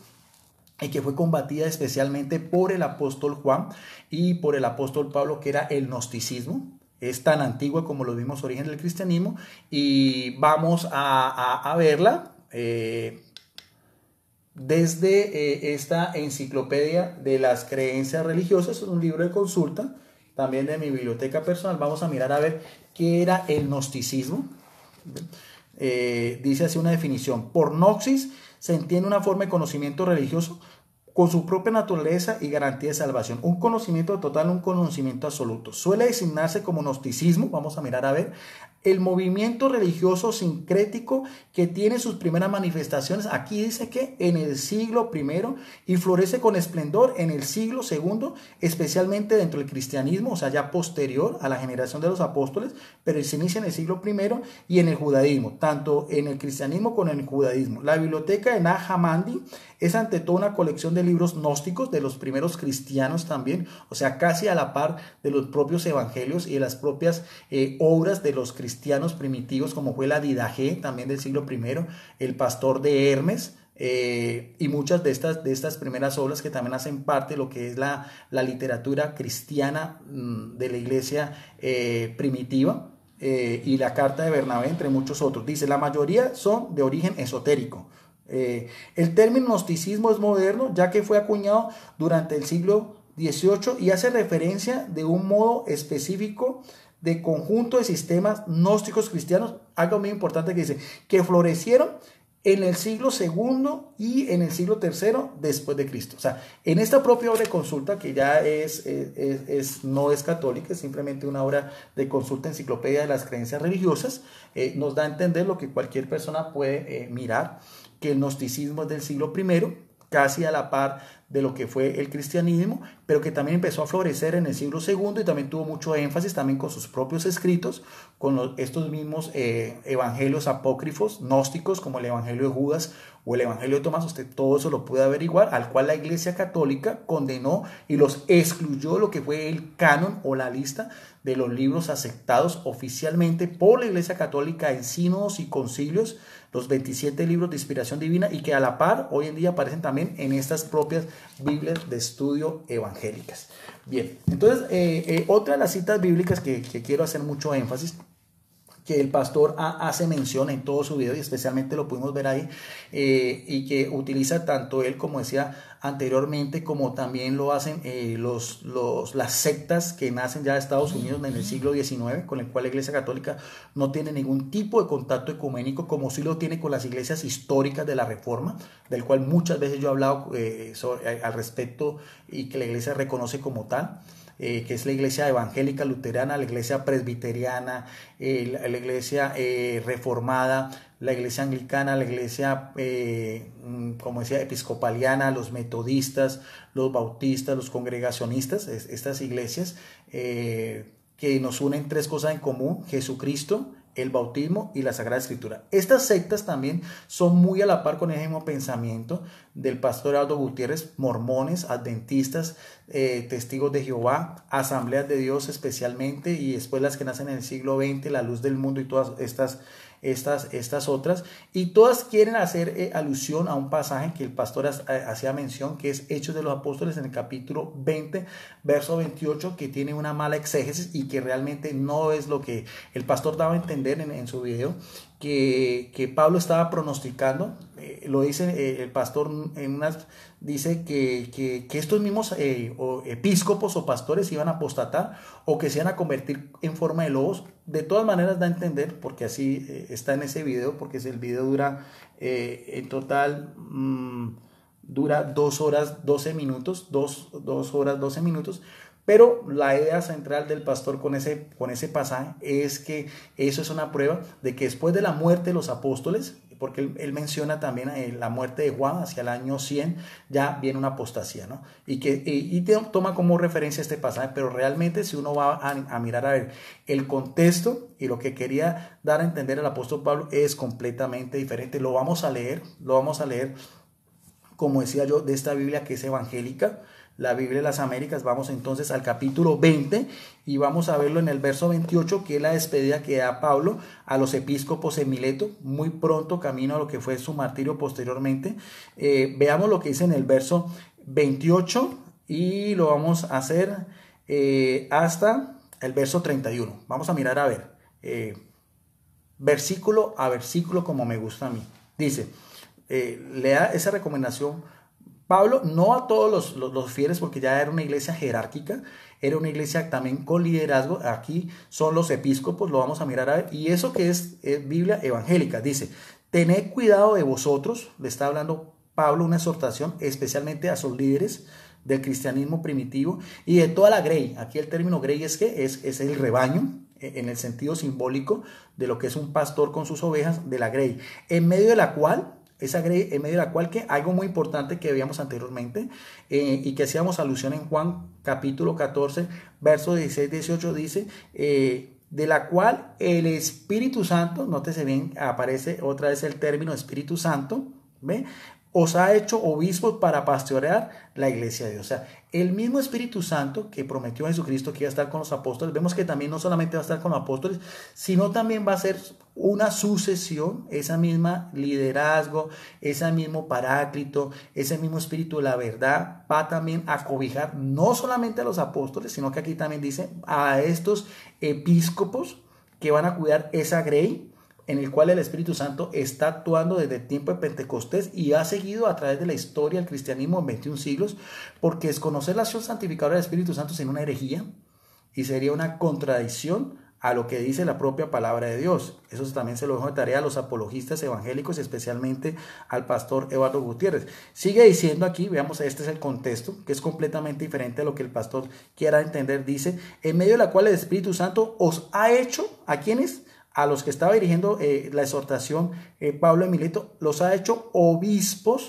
y que fue combatida especialmente por el apóstol Juan y por el apóstol Pablo, que era el gnosticismo. Es tan antigua como los mismos orígenes del cristianismo, y vamos a, a, a verla eh, desde eh, esta enciclopedia de las creencias religiosas. Es un libro de consulta también de mi biblioteca personal. Vamos a mirar a ver qué era el gnosticismo. Eh, dice así una definición: por gnosis se entiende una forma de conocimiento religioso con su propia naturaleza y garantía de salvación, un conocimiento total, un conocimiento absoluto. Suele designarse como gnosticismo, vamos a mirar a ver, el movimiento religioso sincrético que tiene sus primeras manifestaciones, aquí dice que en el siglo primero, y florece con esplendor en el siglo segundo, especialmente dentro del cristianismo, o sea, ya posterior a la generación de los apóstoles, pero se inicia en el siglo primero, y en el judaísmo, tanto en el cristianismo como en el judaísmo. La biblioteca de Nag Hammadi es ante todo una colección de libros gnósticos de los primeros cristianos también, o sea, casi a la par de los propios evangelios y de las propias eh, obras de los cristianos primitivos, como fue la Didaje, también del siglo primero, el Pastor de Hermes, eh, y muchas de estas, de estas primeras obras que también hacen parte de lo que es la, la literatura cristiana mmm, de la iglesia eh, primitiva, eh, y la Carta de Bernabé, entre muchos otros. Dice, la mayoría son de origen esotérico. Eh, el término gnosticismo es moderno, ya que fue acuñado durante el siglo dieciocho y hace referencia de un modo específico de conjunto de sistemas gnósticos cristianos, algo muy importante que dice, que florecieron en el siglo segundo y en el siglo tercero después de Cristo. O sea, en esta propia obra de consulta, que ya es, es, es, no es católica, es simplemente una obra de consulta, enciclopedia de las creencias religiosas, eh, nos da a entender lo que cualquier persona puede eh, mirar, que el gnosticismo es del siglo primero, casi a la par de lo que fue el cristianismo, pero que también empezó a florecer en el siglo segundo y también tuvo mucho énfasis también con sus propios escritos, con los, estos mismos eh, evangelios apócrifos, gnósticos, como el evangelio de Judas o el evangelio de Tomás. Usted todo eso lo puede averiguar, al cual la Iglesia Católica condenó y los excluyó lo que fue el canon o la lista de los libros aceptados oficialmente por la Iglesia Católica en sínodos y concilios, los veintisiete libros de inspiración divina, y que a la par hoy en día aparecen también en estas propias Biblias de estudio evangélicas. Bien, entonces eh, eh, otra de las citas bíblicas que, que quiero hacer mucho énfasis, que el pastor hace mención en todo su video, y especialmente lo pudimos ver ahí, eh, y que utiliza tanto él, como decía anteriormente, como también lo hacen eh, los, los, las sectas que nacen ya de Estados Unidos en el siglo diecinueve, con el cual la Iglesia Católica no tiene ningún tipo de contacto ecuménico, como sí lo tiene con las iglesias históricas de la Reforma, del cual muchas veces yo he hablado eh, sobre, al respecto, y que la Iglesia reconoce como tal. Eh, que es la iglesia evangélica luterana, la iglesia presbiteriana, eh, la, la iglesia eh, reformada, la iglesia anglicana, la iglesia, eh, como decía, episcopaliana, los metodistas, los bautistas, los congregacionistas, es, estas iglesias eh, que nos unen tres cosas en común: Jesucristo, el bautismo y la Sagrada Escritura. Estas sectas también son muy a la par con el mismo pensamiento del pastor Aldo Gutiérrez: mormones, adventistas, eh, testigos de Jehová, asambleas de Dios especialmente, y después las que nacen en el siglo veinte, la luz del mundo y todas estas Estas, estas otras, y todas quieren hacer eh, alusión a un pasaje que el pastor hacía mención, que es Hechos de los Apóstoles en el capítulo veinte, verso veintiocho, que tiene una mala exégesis y que realmente no es lo que el pastor daba a entender en, en su video, que, que Pablo estaba pronosticando. Eh, lo dice eh, el pastor en unas, dice que, que, que estos mismos eh, o episcopos o pastores iban a apostatar o que se iban a convertir en forma de lobos. De todas maneras da a entender, porque así eh, está en ese video, porque el video dura eh, en total mmm, dura dos horas doce minutos, dos, dos horas doce minutos. Pero la idea central del pastor con ese, con ese pasaje es que eso es una prueba de que después de la muerte de los apóstoles, porque él, él menciona también eh, la muerte de Juan hacia el año cien, ya viene una apostasía, ¿no? Y que y, y te, toma como referencia este pasaje, pero realmente si uno va a, a mirar a ver el contexto y lo que quería dar a entender el apóstol Pablo es completamente diferente. Lo vamos a leer, lo vamos a leer, como decía yo, de esta Biblia que es evangélica, la Biblia de las Américas. Vamos entonces al capítulo veinte y vamos a verlo en el verso veintiocho, que es la despedida que da Pablo a los episcopos en Mileto, muy pronto camino a lo que fue su martirio posteriormente. Eh, veamos lo que dice en el verso veintiocho y lo vamos a hacer eh, hasta el verso treinta y uno. Vamos a mirar a ver, eh, versículo a versículo, como me gusta a mí. Dice, eh, lea esa recomendación Pablo, no a todos los, los, los fieles, porque ya era una iglesia jerárquica, era una iglesia también con liderazgo. Aquí son los episcopos, lo vamos a mirar a ver. Y eso que es, es Biblia evangélica, dice: tened cuidado de vosotros. Le está hablando Pablo, una exhortación especialmente a sus líderes del cristianismo primitivo y de toda la grey. Aquí el término grey es que es, es el rebaño, en el sentido simbólico de lo que es un pastor con sus ovejas, de la grey, en medio de la cual... Esa grey en medio de la cual, que algo muy importante que veíamos anteriormente eh, y que hacíamos alusión en Juan capítulo catorce, versos dieciséis dieciocho, dice, eh, de la cual el Espíritu Santo, nótese bien, aparece otra vez el término Espíritu Santo, ¿ve?, os ha hecho obispos para pastorear la iglesia de Dios. O sea, el mismo Espíritu Santo que prometió a Jesucristo que iba a estar con los apóstoles, vemos que también no solamente va a estar con los apóstoles, sino también va a ser una sucesión, esa misma liderazgo, ese mismo paráclito, ese mismo Espíritu de la verdad, va también a cobijar no solamente a los apóstoles, sino que aquí también dice a estos episcopos que van a cuidar esa grey, en el cual el Espíritu Santo está actuando desde el tiempo de Pentecostés y ha seguido a través de la historia del cristianismo en veintiún siglos, porque desconocer la acción santificadora del Espíritu Santo sería una herejía y sería una contradicción a lo que dice la propia palabra de Dios. Eso también se lo dejo de tarea a los apologistas evangélicos, especialmente al pastor Eduardo Gutiérrez. Sigue diciendo aquí, veamos, este es el contexto, que es completamente diferente a lo que el pastor quiera entender. Dice, en medio de la cual el Espíritu Santo os ha hecho, ¿a quiénes? A los que estaba dirigiendo eh, la exhortación eh, Pablo en Mileto, los ha hecho obispos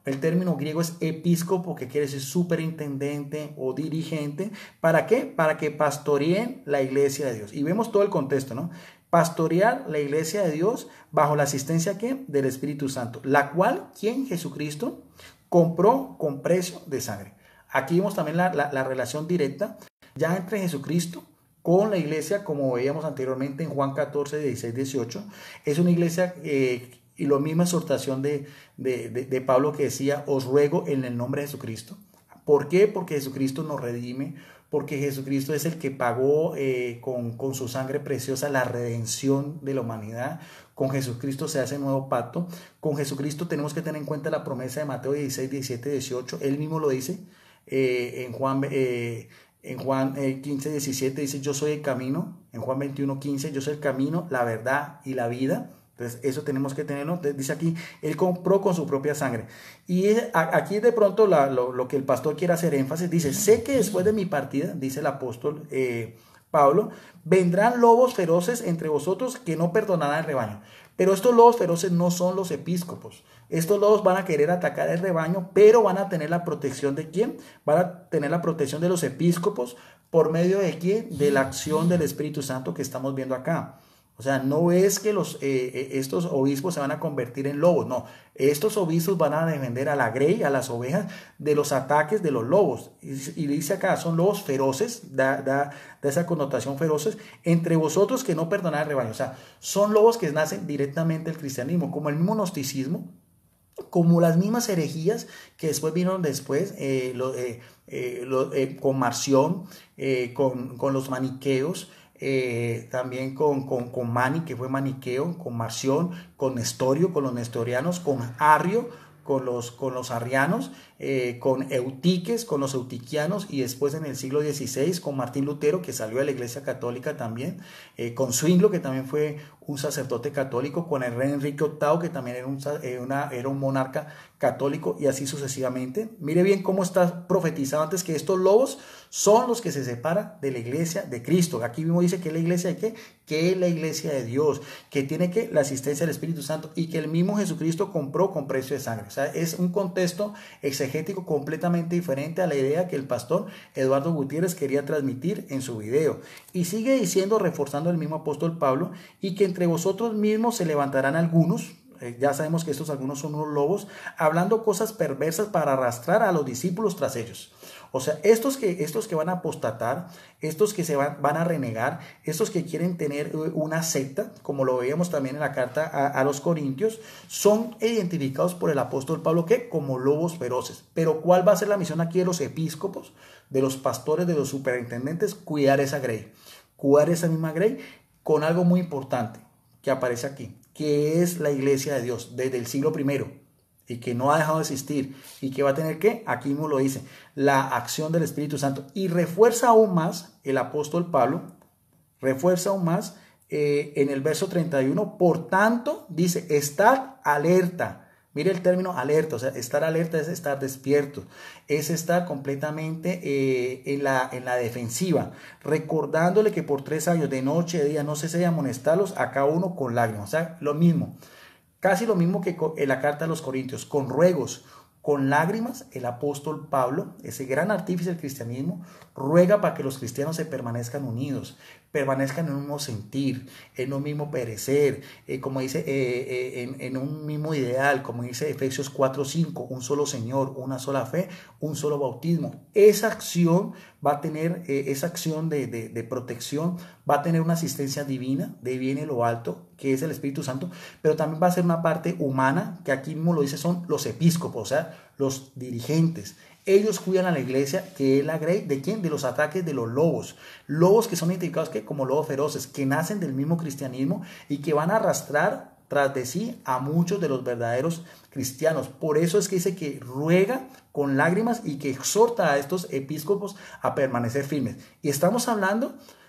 El término griego es episcopo, que quiere decir superintendente o dirigente. ¿Para qué? Para que pastoreen la iglesia de Dios. Y vemos todo el contexto, ¿no? Pastorear la iglesia de Dios bajo la asistencia, ¿qué? Del Espíritu Santo, la cual, ¿quién? Jesucristo compró con precio de sangre. Aquí vemos también la, la, la relación directa ya entre Jesucristo con la iglesia, como veíamos anteriormente en Juan catorce, dieciséis, dieciocho. Es una iglesia eh, y la misma exhortación de, de, de, de Pablo que decía, os ruego en el nombre de Jesucristo. ¿Por qué? Porque Jesucristo nos redime, porque Jesucristo es el que pagó eh, con, con su sangre preciosa la redención de la humanidad. Con Jesucristo se hace nuevo pacto. Con Jesucristo tenemos que tener en cuenta la promesa de Mateo dieciséis, diecisiete, dieciocho. Él mismo lo dice eh, en Juan, eh, en Juan eh, quince, diecisiete, dice, yo soy el camino. En Juan veintiuno, quince, yo soy el camino, la verdad y la vida. Entonces, eso tenemos que tenerlo. Entonces, dice aquí, él compró con su propia sangre. Y aquí de pronto la, lo, lo que el pastor quiere hacer énfasis, dice, sé que después de mi partida, dice el apóstol eh, Pablo, vendrán lobos feroces entre vosotros que no perdonarán el rebaño. Pero estos lobos feroces no son los episcopos. Estos lobos van a querer atacar el rebaño, pero van a tener la protección ¿de quién? Van a tener la protección de los episcopos. ¿Por medio de quién? De la acción del Espíritu Santo que estamos viendo acá. O sea, no es que los, eh, estos obispos se van a convertir en lobos, no. Estos obispos van a defender a la grey, a las ovejas, de los ataques de los lobos. Y, y dice acá, son lobos feroces, da, da, da esa connotación feroces, entre vosotros que no perdonan el rebaño. O sea, son lobos que nacen directamente del cristianismo, como el mismo gnosticismo, como las mismas herejías que después vinieron después, eh, lo, eh, eh, lo, eh, con Marción, eh, con, con los maniqueos, Eh, también con, con, con Mani, que fue maniqueo, con Marción, con Nestorio, con los nestorianos, con Arrio, con los, con los arrianos, eh, con Eutiques, con los eutiquianos, y después en el siglo dieciséis con Martín Lutero, que salió de la Iglesia Católica también, eh, con Zwinglio, que también fue un sacerdote católico, con el rey Enrique octavo, que también era un, eh, una, era un monarca católico, y así sucesivamente. Mire bien cómo está profetizado antes que estos lobos son los que se separan de la iglesia de Cristo. Aquí mismo dice que es la iglesia de qué, que es la iglesia de Dios, que tiene que la asistencia del Espíritu Santo y que el mismo Jesucristo compró con precio de sangre. O sea, es un contexto exegético completamente diferente a la idea que el pastor Eduardo Gutiérrez quería transmitir en su video. Y sigue diciendo, reforzando el mismo apóstol Pablo, y que entre vosotros mismos se levantarán algunos, eh, ya sabemos que estos algunos son unos lobos, hablando cosas perversas para arrastrar a los discípulos tras ellos. O sea, estos que, estos que van a apostatar, estos que se van, van a renegar, estos que quieren tener una secta, como lo veíamos también en la carta a, a los Corintios, son identificados por el apóstol Pablo ¿qué? Como lobos feroces. Pero ¿cuál va a ser la misión aquí de los episcopos, de los pastores, de los superintendentes? Cuidar esa grey, cuidar esa misma grey con algo muy importante que aparece aquí, que es la iglesia de Dios desde el siglo primero. Y que no ha dejado de existir, y que va a tener que, aquí mismo lo dice, la acción del Espíritu Santo. Y refuerza aún más el apóstol Pablo, refuerza aún más eh, en el verso treinta y uno, por tanto, dice, estad alerta. Mire el término alerta, o sea, estar alerta es estar despierto, es estar completamente eh, en, la, en la defensiva, recordándole que por tres años, de noche, de día, no cese de amonestarlos a cada uno con lágrimas. O sea, lo mismo. Casi lo mismo que en la carta a los Corintios, con ruegos, con lágrimas, el apóstol Pablo, ese gran artífice del cristianismo, ruega para que los cristianos se permanezcan unidos, permanezcan en un mismo sentir, en un mismo perecer, eh, como dice, eh, eh, en, en un mismo ideal, como dice Efesios cuatro cinco, un solo Señor, una sola fe, un solo bautismo. Esa acción va a tener, eh, esa acción de, de, de protección, va a tener una asistencia divina, de viene lo alto, que es el Espíritu Santo, pero también va a ser una parte humana, que aquí mismo lo dice, son los episcopos, o sea, los dirigentes. Ellos cuidan a la iglesia, que es la grey, ¿de quién? De los ataques de los lobos. Lobos que son identificados que como lobos feroces, que nacen del mismo cristianismo y que van a arrastrar tras de sí a muchos de los verdaderos cristianos. Por eso es que dice que ruega con lágrimas y que exhorta a estos episcopos a permanecer firmes. Y estamos hablando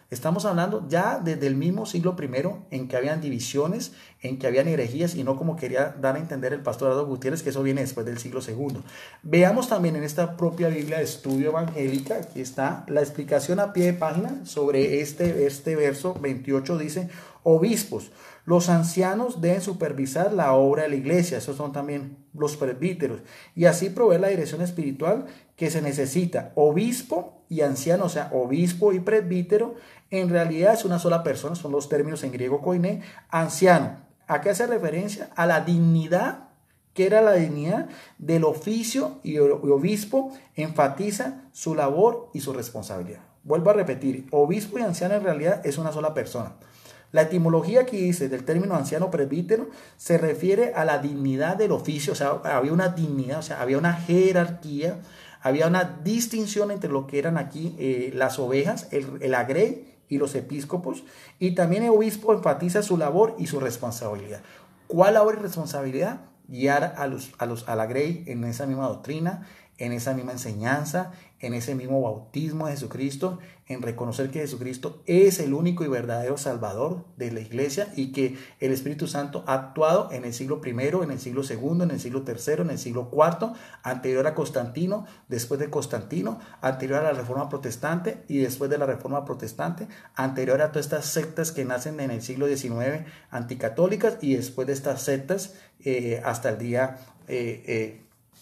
Estamos hablando ya desde el mismo siglo primero en que habían divisiones, en que habían herejías y no como quería dar a entender el pastor Eduardo Gutiérrez, que eso viene después del siglo segundo. Veamos también en esta propia Biblia de Estudio Evangélica, aquí está la explicación a pie de página sobre este, este verso veintiocho, dice: obispos, los ancianos deben supervisar la obra de la iglesia, esos son también los presbíteros, y así proveer la dirección espiritual que se necesita. Obispo y anciano, o sea, obispo y presbítero, en realidad es una sola persona, son los términos en griego koiné. Anciano, ¿a qué hace referencia? A la dignidad, que era la dignidad del oficio, y obispo enfatiza su labor y su responsabilidad. Vuelvo a repetir, obispo y anciano en realidad es una sola persona. La etimología que dice del término anciano presbítero se refiere a la dignidad del oficio, o sea, había una dignidad, o sea, había una jerarquía, había una distinción entre lo que eran aquí eh, las ovejas, el, el agrey y los episcopos, y también el obispo enfatiza su labor y su responsabilidad. ¿Cuál labor y responsabilidad? Guiar a los, a los, al agrey en esa misma doctrina, en esa misma enseñanza, en ese mismo bautismo de Jesucristo, en reconocer que Jesucristo es el único y verdadero Salvador de la iglesia y que el Espíritu Santo ha actuado en el siglo primero, en el siglo segundo, en el siglo tercero, en el siglo cuarto, anterior a Constantino, después de Constantino, anterior a la Reforma Protestante y después de la Reforma Protestante, anterior a todas estas sectas que nacen en el siglo diecinueve anticatólicas y después de estas sectas eh, hasta el día eh, eh,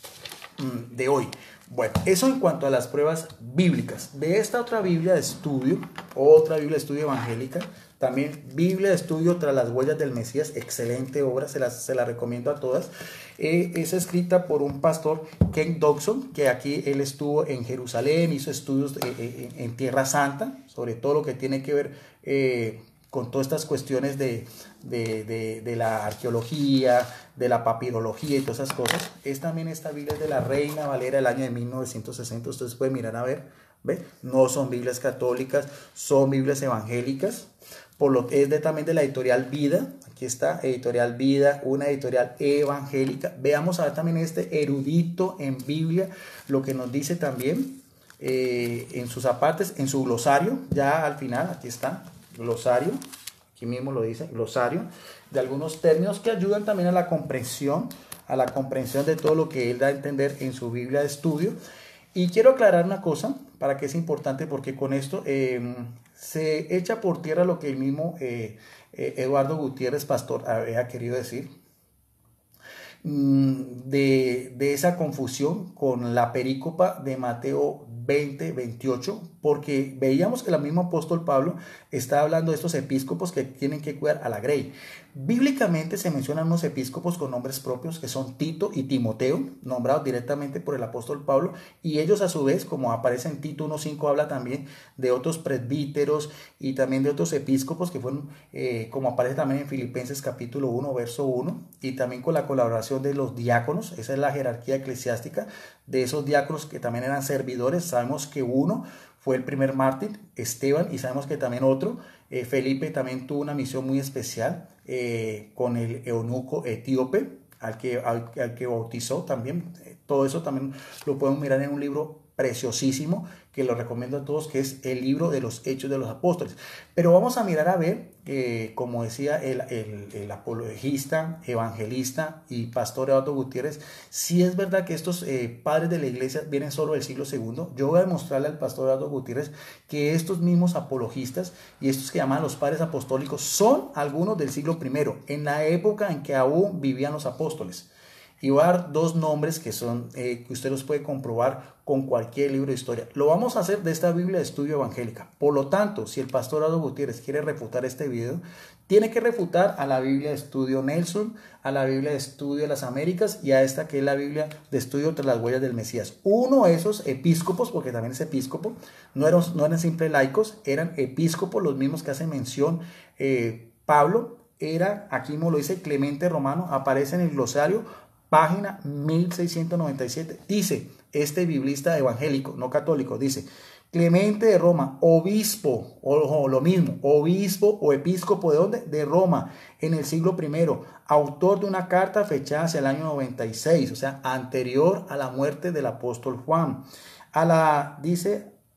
de hoy. Bueno, eso en cuanto a las pruebas bíblicas. De esta otra Biblia de estudio, otra Biblia de estudio evangélica, también Biblia de estudio tras las huellas del Mesías, excelente obra, se la, se la recomiendo a todas. Eh, es escrita por un pastor, Ken Dodson, que aquí él estuvo en Jerusalén, hizo estudios eh, eh, en Tierra Santa, sobre todo lo que tiene que ver eh, con todas estas cuestiones de, de, de, de la arqueología, de la papirología y todas esas cosas. Es también esta Biblia de la Reina Valera del año de mil novecientos sesenta, ustedes pueden mirar a ver, ¿ve? No son Biblias católicas, son Biblias evangélicas, por lo que es de, también de la editorial Vida. Aquí está, editorial Vida, una editorial evangélica. Veamos a ver también este erudito en Biblia, lo que nos dice también eh, en sus apartes, en su glosario, ya al final, aquí está, glosario, aquí mismo lo dice, glosario, de algunos términos que ayudan también a la comprensión, a la comprensión de todo lo que él da a entender en su Biblia de estudio. Y quiero aclarar una cosa, para que es importante, porque con esto eh, se echa por tierra lo que el mismo eh, eh, Eduardo Gutiérrez, pastor, había querido decir, de, de esa confusión con la perícopa de Mateo veinte, veintiocho, porque veíamos que el mismo apóstol Pablo está hablando de estos episcopos que tienen que cuidar a la grey. Bíblicamente se mencionan unos episcopos con nombres propios que son Tito y Timoteo, nombrados directamente por el apóstol Pablo, y ellos a su vez, como aparece en Tito uno cinco, habla también de otros presbíteros y también de otros episcopos que fueron, eh, como aparece también en Filipenses capítulo uno, verso uno, y también con la colaboración de los diáconos. Esa es la jerarquía eclesiástica de esos diáconos que también eran servidores. Sabemos que uno fue el primer mártir, Esteban, y sabemos que también otro, eh, Felipe, también tuvo una misión muy especial eh, con el eunuco etíope, al que, al, al que bautizó también. Eh, todo eso también lo podemos mirar en un libro preciosísimo que lo recomiendo a todos, que es el libro de los Hechos de los Apóstoles. Pero vamos a mirar a ver, eh, como decía el, el, el apologista, evangelista y pastor Eduardo Gutiérrez, si es verdad que estos eh, padres de la iglesia vienen solo del siglo segundo. Yo voy a demostrarle al pastor Eduardo Gutiérrez que estos mismos apologistas y estos que llaman los padres apostólicos son algunos del siglo primero, en la época en que aún vivían los apóstoles. Y voy a dar dos nombres que son eh, que usted los puede comprobar con cualquier libro de historia. Lo vamos a hacer de esta Biblia de estudio evangélica. Por lo tanto, si el pastor Eduardo Gutiérrez quiere refutar este video, tiene que refutar a la Biblia de estudio Nelson, a la Biblia de estudio de las Américas y a esta que es la Biblia de estudio tras las huellas del Mesías. Uno de esos episcopos, porque también es episcopo, no eran, no eran simples laicos, eran episcopos, los mismos que hace mención eh, Pablo. Era, aquí mismo lo dice, Clemente Romano, aparece en el glosario, página mil seiscientos noventa y siete, dice este biblista evangélico, no católico, dice Clemente de Roma, obispo, o, o lo mismo, obispo o episcopo, ¿de dónde? De Roma, en el siglo primero, autor de una carta fechada hacia el año noventa y seis, o sea, anterior a la muerte del apóstol Juan. A la, dice,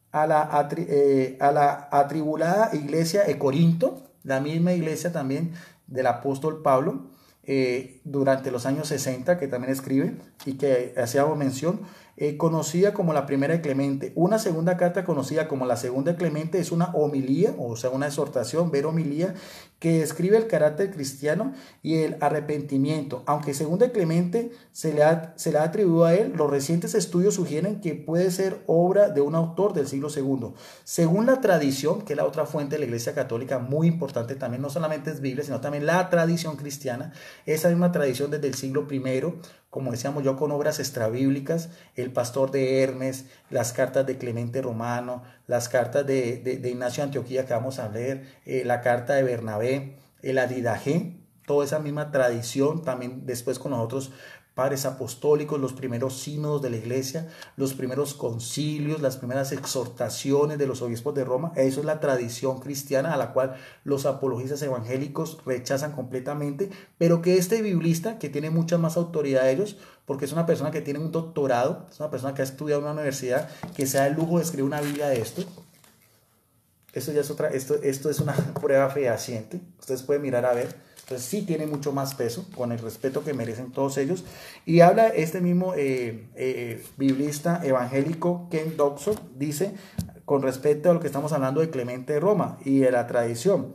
a la, atri, eh, a la atribulada iglesia de Corinto, la misma iglesia también del apóstol Pablo, eh, durante los años sesenta, que también escribe y que hacíamos mención, eh, conocida como la primera de Clemente. Una segunda carta conocida como la segunda de Clemente es una homilía, o sea, una exhortación, ver homilía, que describe el carácter cristiano y el arrepentimiento. Aunque segunda de Clemente se le, ha, se le ha atribuido a él, los recientes estudios sugieren que puede ser obra de un autor del siglo segundo. Según la tradición, que es la otra fuente de la Iglesia Católica, muy importante también, no solamente es Biblia, sino también la tradición cristiana, esa misma tradición desde el siglo primero, como decíamos yo, con obras extrabíblicas, el Pastor de Hermes, las cartas de Clemente Romano, las cartas de, de, de Ignacio de Antioquía que vamos a leer, eh, la carta de Bernabé, el Adidaje, toda esa misma tradición, también después con los otros padres apostólicos, los primeros sínodos de la iglesia, los primeros concilios, las primeras exhortaciones de los obispos de Roma. Eso es la tradición cristiana a la cual los apologistas evangélicos rechazan completamente, pero que este biblista, que tiene mucha más autoridad de ellos, porque es una persona que tiene un doctorado, es una persona que ha estudiado en una universidad, que se da el lujo de escribir una Biblia de esto. Esto ya es otra, esto, esto es una prueba fehaciente. Ustedes pueden mirar a ver. Entonces sí tiene mucho más peso, con el respeto que merecen todos ellos. Y habla este mismo eh, eh, biblista evangélico, Ken Dobson, dice, con respecto a lo que estamos hablando de Clemente de Roma y de la tradición.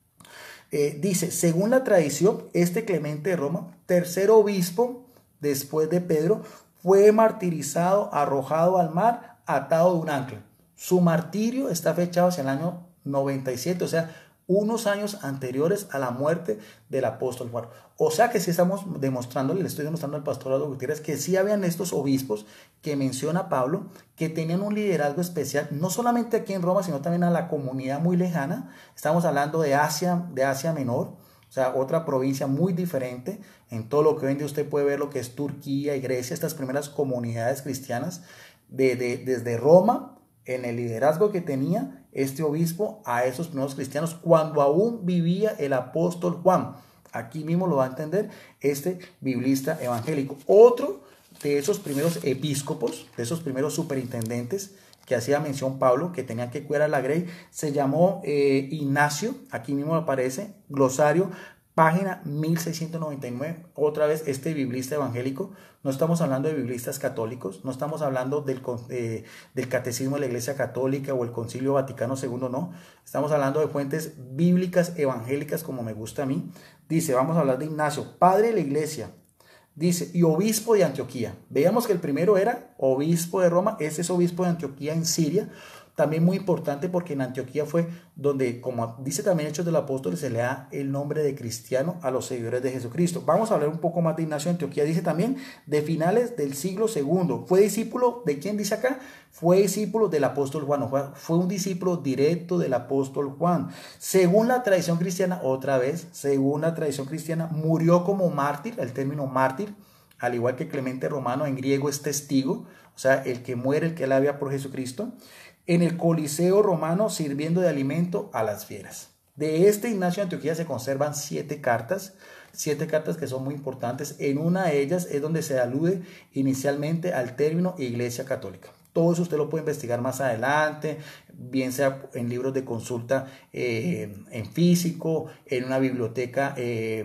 Eh, dice, según la tradición, este Clemente de Roma, tercer obispo después de Pedro, fue martirizado, arrojado al mar, atado de un ancla. Su martirio está fechado hacia el año noventa y siete, o sea, unos años anteriores a la muerte del apóstol Juan. O sea que sí estamos demostrándole, le estoy demostrando al pastor Aldo Gutiérrez, que sí habían estos obispos que menciona Pablo, que tenían un liderazgo especial, no solamente aquí en Roma, sino también a la comunidad muy lejana. Estamos hablando de Asia, de Asia Menor, o sea, otra provincia muy diferente. En todo lo que hoy en día usted puede ver lo que es Turquía y Grecia, estas primeras comunidades cristianas, de, de, desde Roma, en el liderazgo que tenía este obispo a esos primeros cristianos cuando aún vivía el apóstol Juan. Aquí mismo lo va a entender este biblista evangélico. Otro de esos primeros episcopos, de esos primeros superintendentes que hacía mención Pablo, que tenían que cuidar a la grey, se llamó eh, Ignacio. Aquí mismo aparece, glosario, página mil seiscientos noventa y nueve, otra vez este biblista evangélico. No estamos hablando de biblistas católicos, no estamos hablando del, eh, del catecismo de la Iglesia Católica o el Concilio Vaticano segundo, no. Estamos hablando de fuentes bíblicas evangélicas, como me gusta a mí. Dice, vamos a hablar de Ignacio, padre de la Iglesia. Dice, y obispo de Antioquía. Veamos que el primero era obispo de Roma, ese es obispo de Antioquía en Siria. También muy importante porque en Antioquía fue donde, como dice también Hechos del Apóstol, se le da el nombre de cristiano a los seguidores de Jesucristo. Vamos a hablar un poco más de Ignacio de Antioquía. Dice también de finales del siglo segundo. ¿Fue discípulo de quién dice acá? Fue discípulo del apóstol Juan. Fue un discípulo directo del apóstol Juan. Según la tradición cristiana, otra vez, según la tradición cristiana, murió como mártir, el término mártir, al igual que Clemente Romano, en griego es testigo, o sea, el que muere, el que la vea por Jesucristo, en el Coliseo romano sirviendo de alimento a las fieras. De este Ignacio de Antioquía se conservan siete cartas, siete cartas que son muy importantes. En una de ellas es donde se alude inicialmente al término Iglesia Católica. Todo eso usted lo puede investigar más adelante, bien sea en libros de consulta eh, en físico, en una biblioteca eh,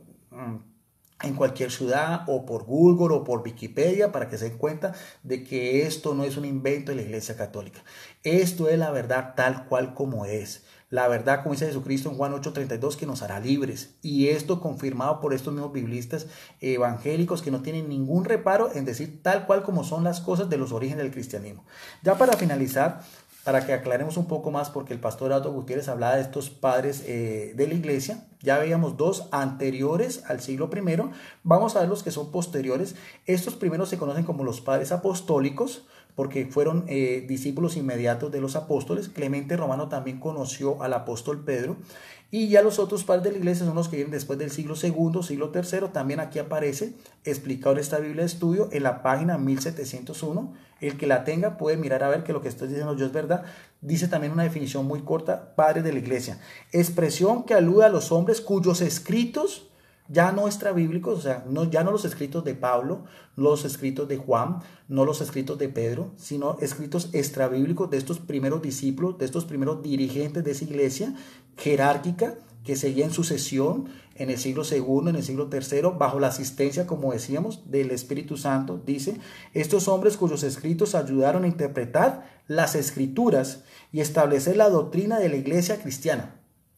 en cualquier ciudad, o por Google o por Wikipedia, para que se den cuenta de que esto no es un invento de la Iglesia Católica. Esto es la verdad tal cual como es. La verdad, como dice Jesucristo en Juan ocho treinta y dos, que nos hará libres. Y esto confirmado por estos mismos biblistas evangélicos que no tienen ningún reparo en decir tal cual como son las cosas de los orígenes del cristianismo. Ya para finalizar, para que aclaremos un poco más, porque el pastor Aldo Gutiérrez hablaba de estos padres eh, de la iglesia. Ya veíamos dos anteriores al siglo primero. Vamos a ver los que son posteriores. Estos primeros se conocen como los padres apostólicos, porque fueron eh, discípulos inmediatos de los apóstoles. Clemente Romano también conoció al apóstol Pedro. Y ya los otros padres de la iglesia son los que vienen después del siglo segundo, siglo tercero. También aquí aparece explicado en esta Biblia de estudio en la página mil setecientos uno. El que la tenga puede mirar a ver que lo que estoy diciendo yo es verdad. Dice también una definición muy corta, padres de la iglesia. Expresión que alude a los hombres cuyos escritos ya no extrabíblicos, o sea, no, ya no los escritos de Pablo, los escritos de Juan, no los escritos de Pedro, sino escritos extrabíblicos de estos primeros discípulos, de estos primeros dirigentes de esa iglesia jerárquica que seguía en sucesión en el siglo segundo, en el siglo tercero, bajo la asistencia, como decíamos, del Espíritu Santo. Dice, estos hombres cuyos escritos ayudaron a interpretar las escrituras y establecer la doctrina de la iglesia cristiana.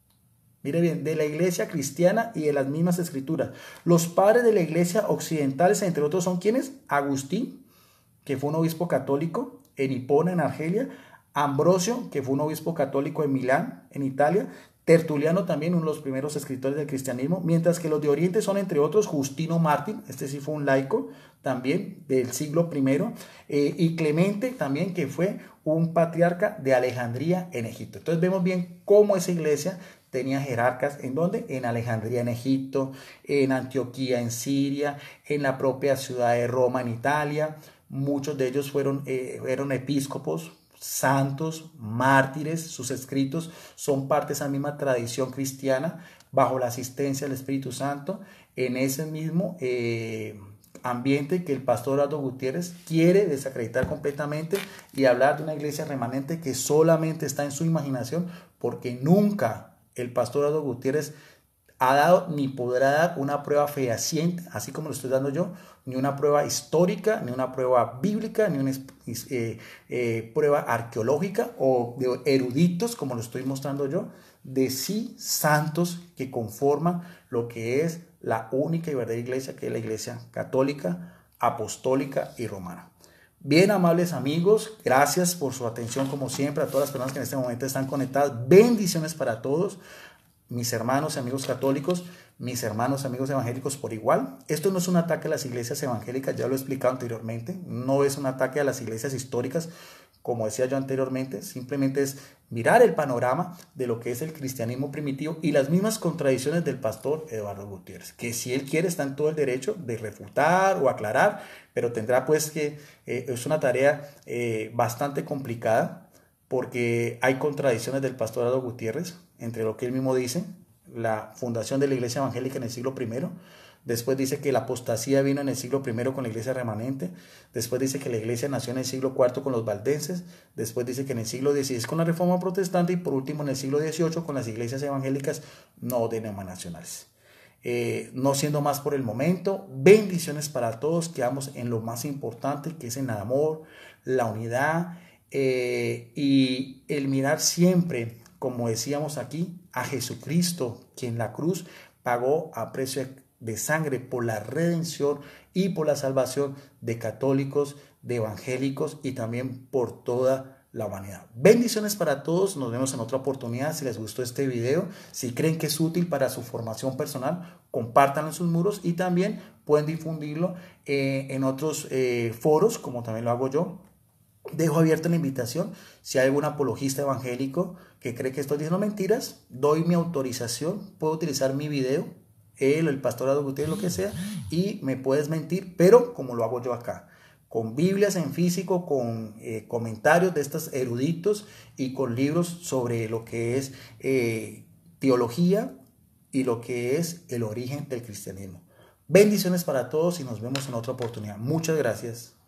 Mire bien, de la iglesia cristiana y de las mismas escrituras. Los padres de la iglesia occidentales, entre otros, son ¿quiénes? Agustín, que fue un obispo católico en Hipona, en Argelia. Ambrosio, que fue un obispo católico en Milán, en Italia. Tertuliano también, uno de los primeros escritores del cristianismo, mientras que los de Oriente son, entre otros, Justino Mártir, este sí fue un laico también del siglo primero, eh, y Clemente también, que fue un patriarca de Alejandría en Egipto. Entonces vemos bien cómo esa iglesia tenía jerarcas, ¿en dónde? En Alejandría en Egipto, en Antioquía en Siria, en la propia ciudad de Roma en Italia. Muchos de ellos fueron, eh, fueron episcopos, santos, mártires. Sus escritos son parte de esa misma tradición cristiana bajo la asistencia del Espíritu Santo en ese mismo eh, ambiente que el pastor Aldo Gutiérrez quiere desacreditar completamente y hablar de una iglesia remanente que solamente está en su imaginación, porque nunca el pastor Aldo Gutiérrez ha dado ni podrá dar una prueba fehaciente, así como lo estoy dando yo, ni una prueba histórica, ni una prueba bíblica, ni una eh, eh, prueba arqueológica o de eruditos, como lo estoy mostrando yo, de sí santos que conforman lo que es la única y verdadera iglesia, que es la iglesia católica, apostólica y romana. Bien, amables amigos, gracias por su atención como siempre, a todas las personas que en este momento están conectadas. Bendiciones para todos. Mis hermanos y amigos católicos, mis hermanos y amigos evangélicos por igual. Esto no es un ataque a las iglesias evangélicas, ya lo he explicado anteriormente. No es un ataque a las iglesias históricas, como decía yo anteriormente. Simplemente es mirar el panorama de lo que es el cristianismo primitivo y las mismas contradicciones del pastor Eduardo Gutiérrez, que si él quiere está en todo el derecho de refutar o aclarar, pero tendrá pues que, eh, es una tarea eh, bastante complicada, porque hay contradicciones del pastor Eduardo Gutiérrez entre lo que él mismo dice, la fundación de la iglesia evangélica en el siglo primero, después dice que la apostasía vino en el siglo primero con la iglesia remanente, después dice que la iglesia nació en el siglo cuarto con los valdenses, después dice que en el siglo dieciséis con la reforma protestante y por último en el siglo dieciocho con las iglesias evangélicas no denominacionales. Eh, no siendo más por el momento, bendiciones para todos, quedamos en lo más importante, que es en el amor, la unidad, eh, y el mirar siempre, como decíamos aquí, a Jesucristo, quien en la cruz pagó a precio de sangre por la redención y por la salvación de católicos, de evangélicos y también por toda la humanidad. Bendiciones para todos, nos vemos en otra oportunidad. Si les gustó este video, si creen que es útil para su formación personal, compártanlo en sus muros y también pueden difundirlo eh, en otros eh, foros, como también lo hago yo. Dejo abierta la invitación, si hay algún apologista evangélico que cree que estoy diciendo mentiras, doy mi autorización, puedo utilizar mi video, él, el pastor Aldo Gutiérrez, lo que sea, y me puedes mentir, pero como lo hago yo acá, con Biblias en físico, con eh, comentarios de estos eruditos y con libros sobre lo que es eh, teología y lo que es el origen del cristianismo. Bendiciones para todos y nos vemos en otra oportunidad. Muchas gracias.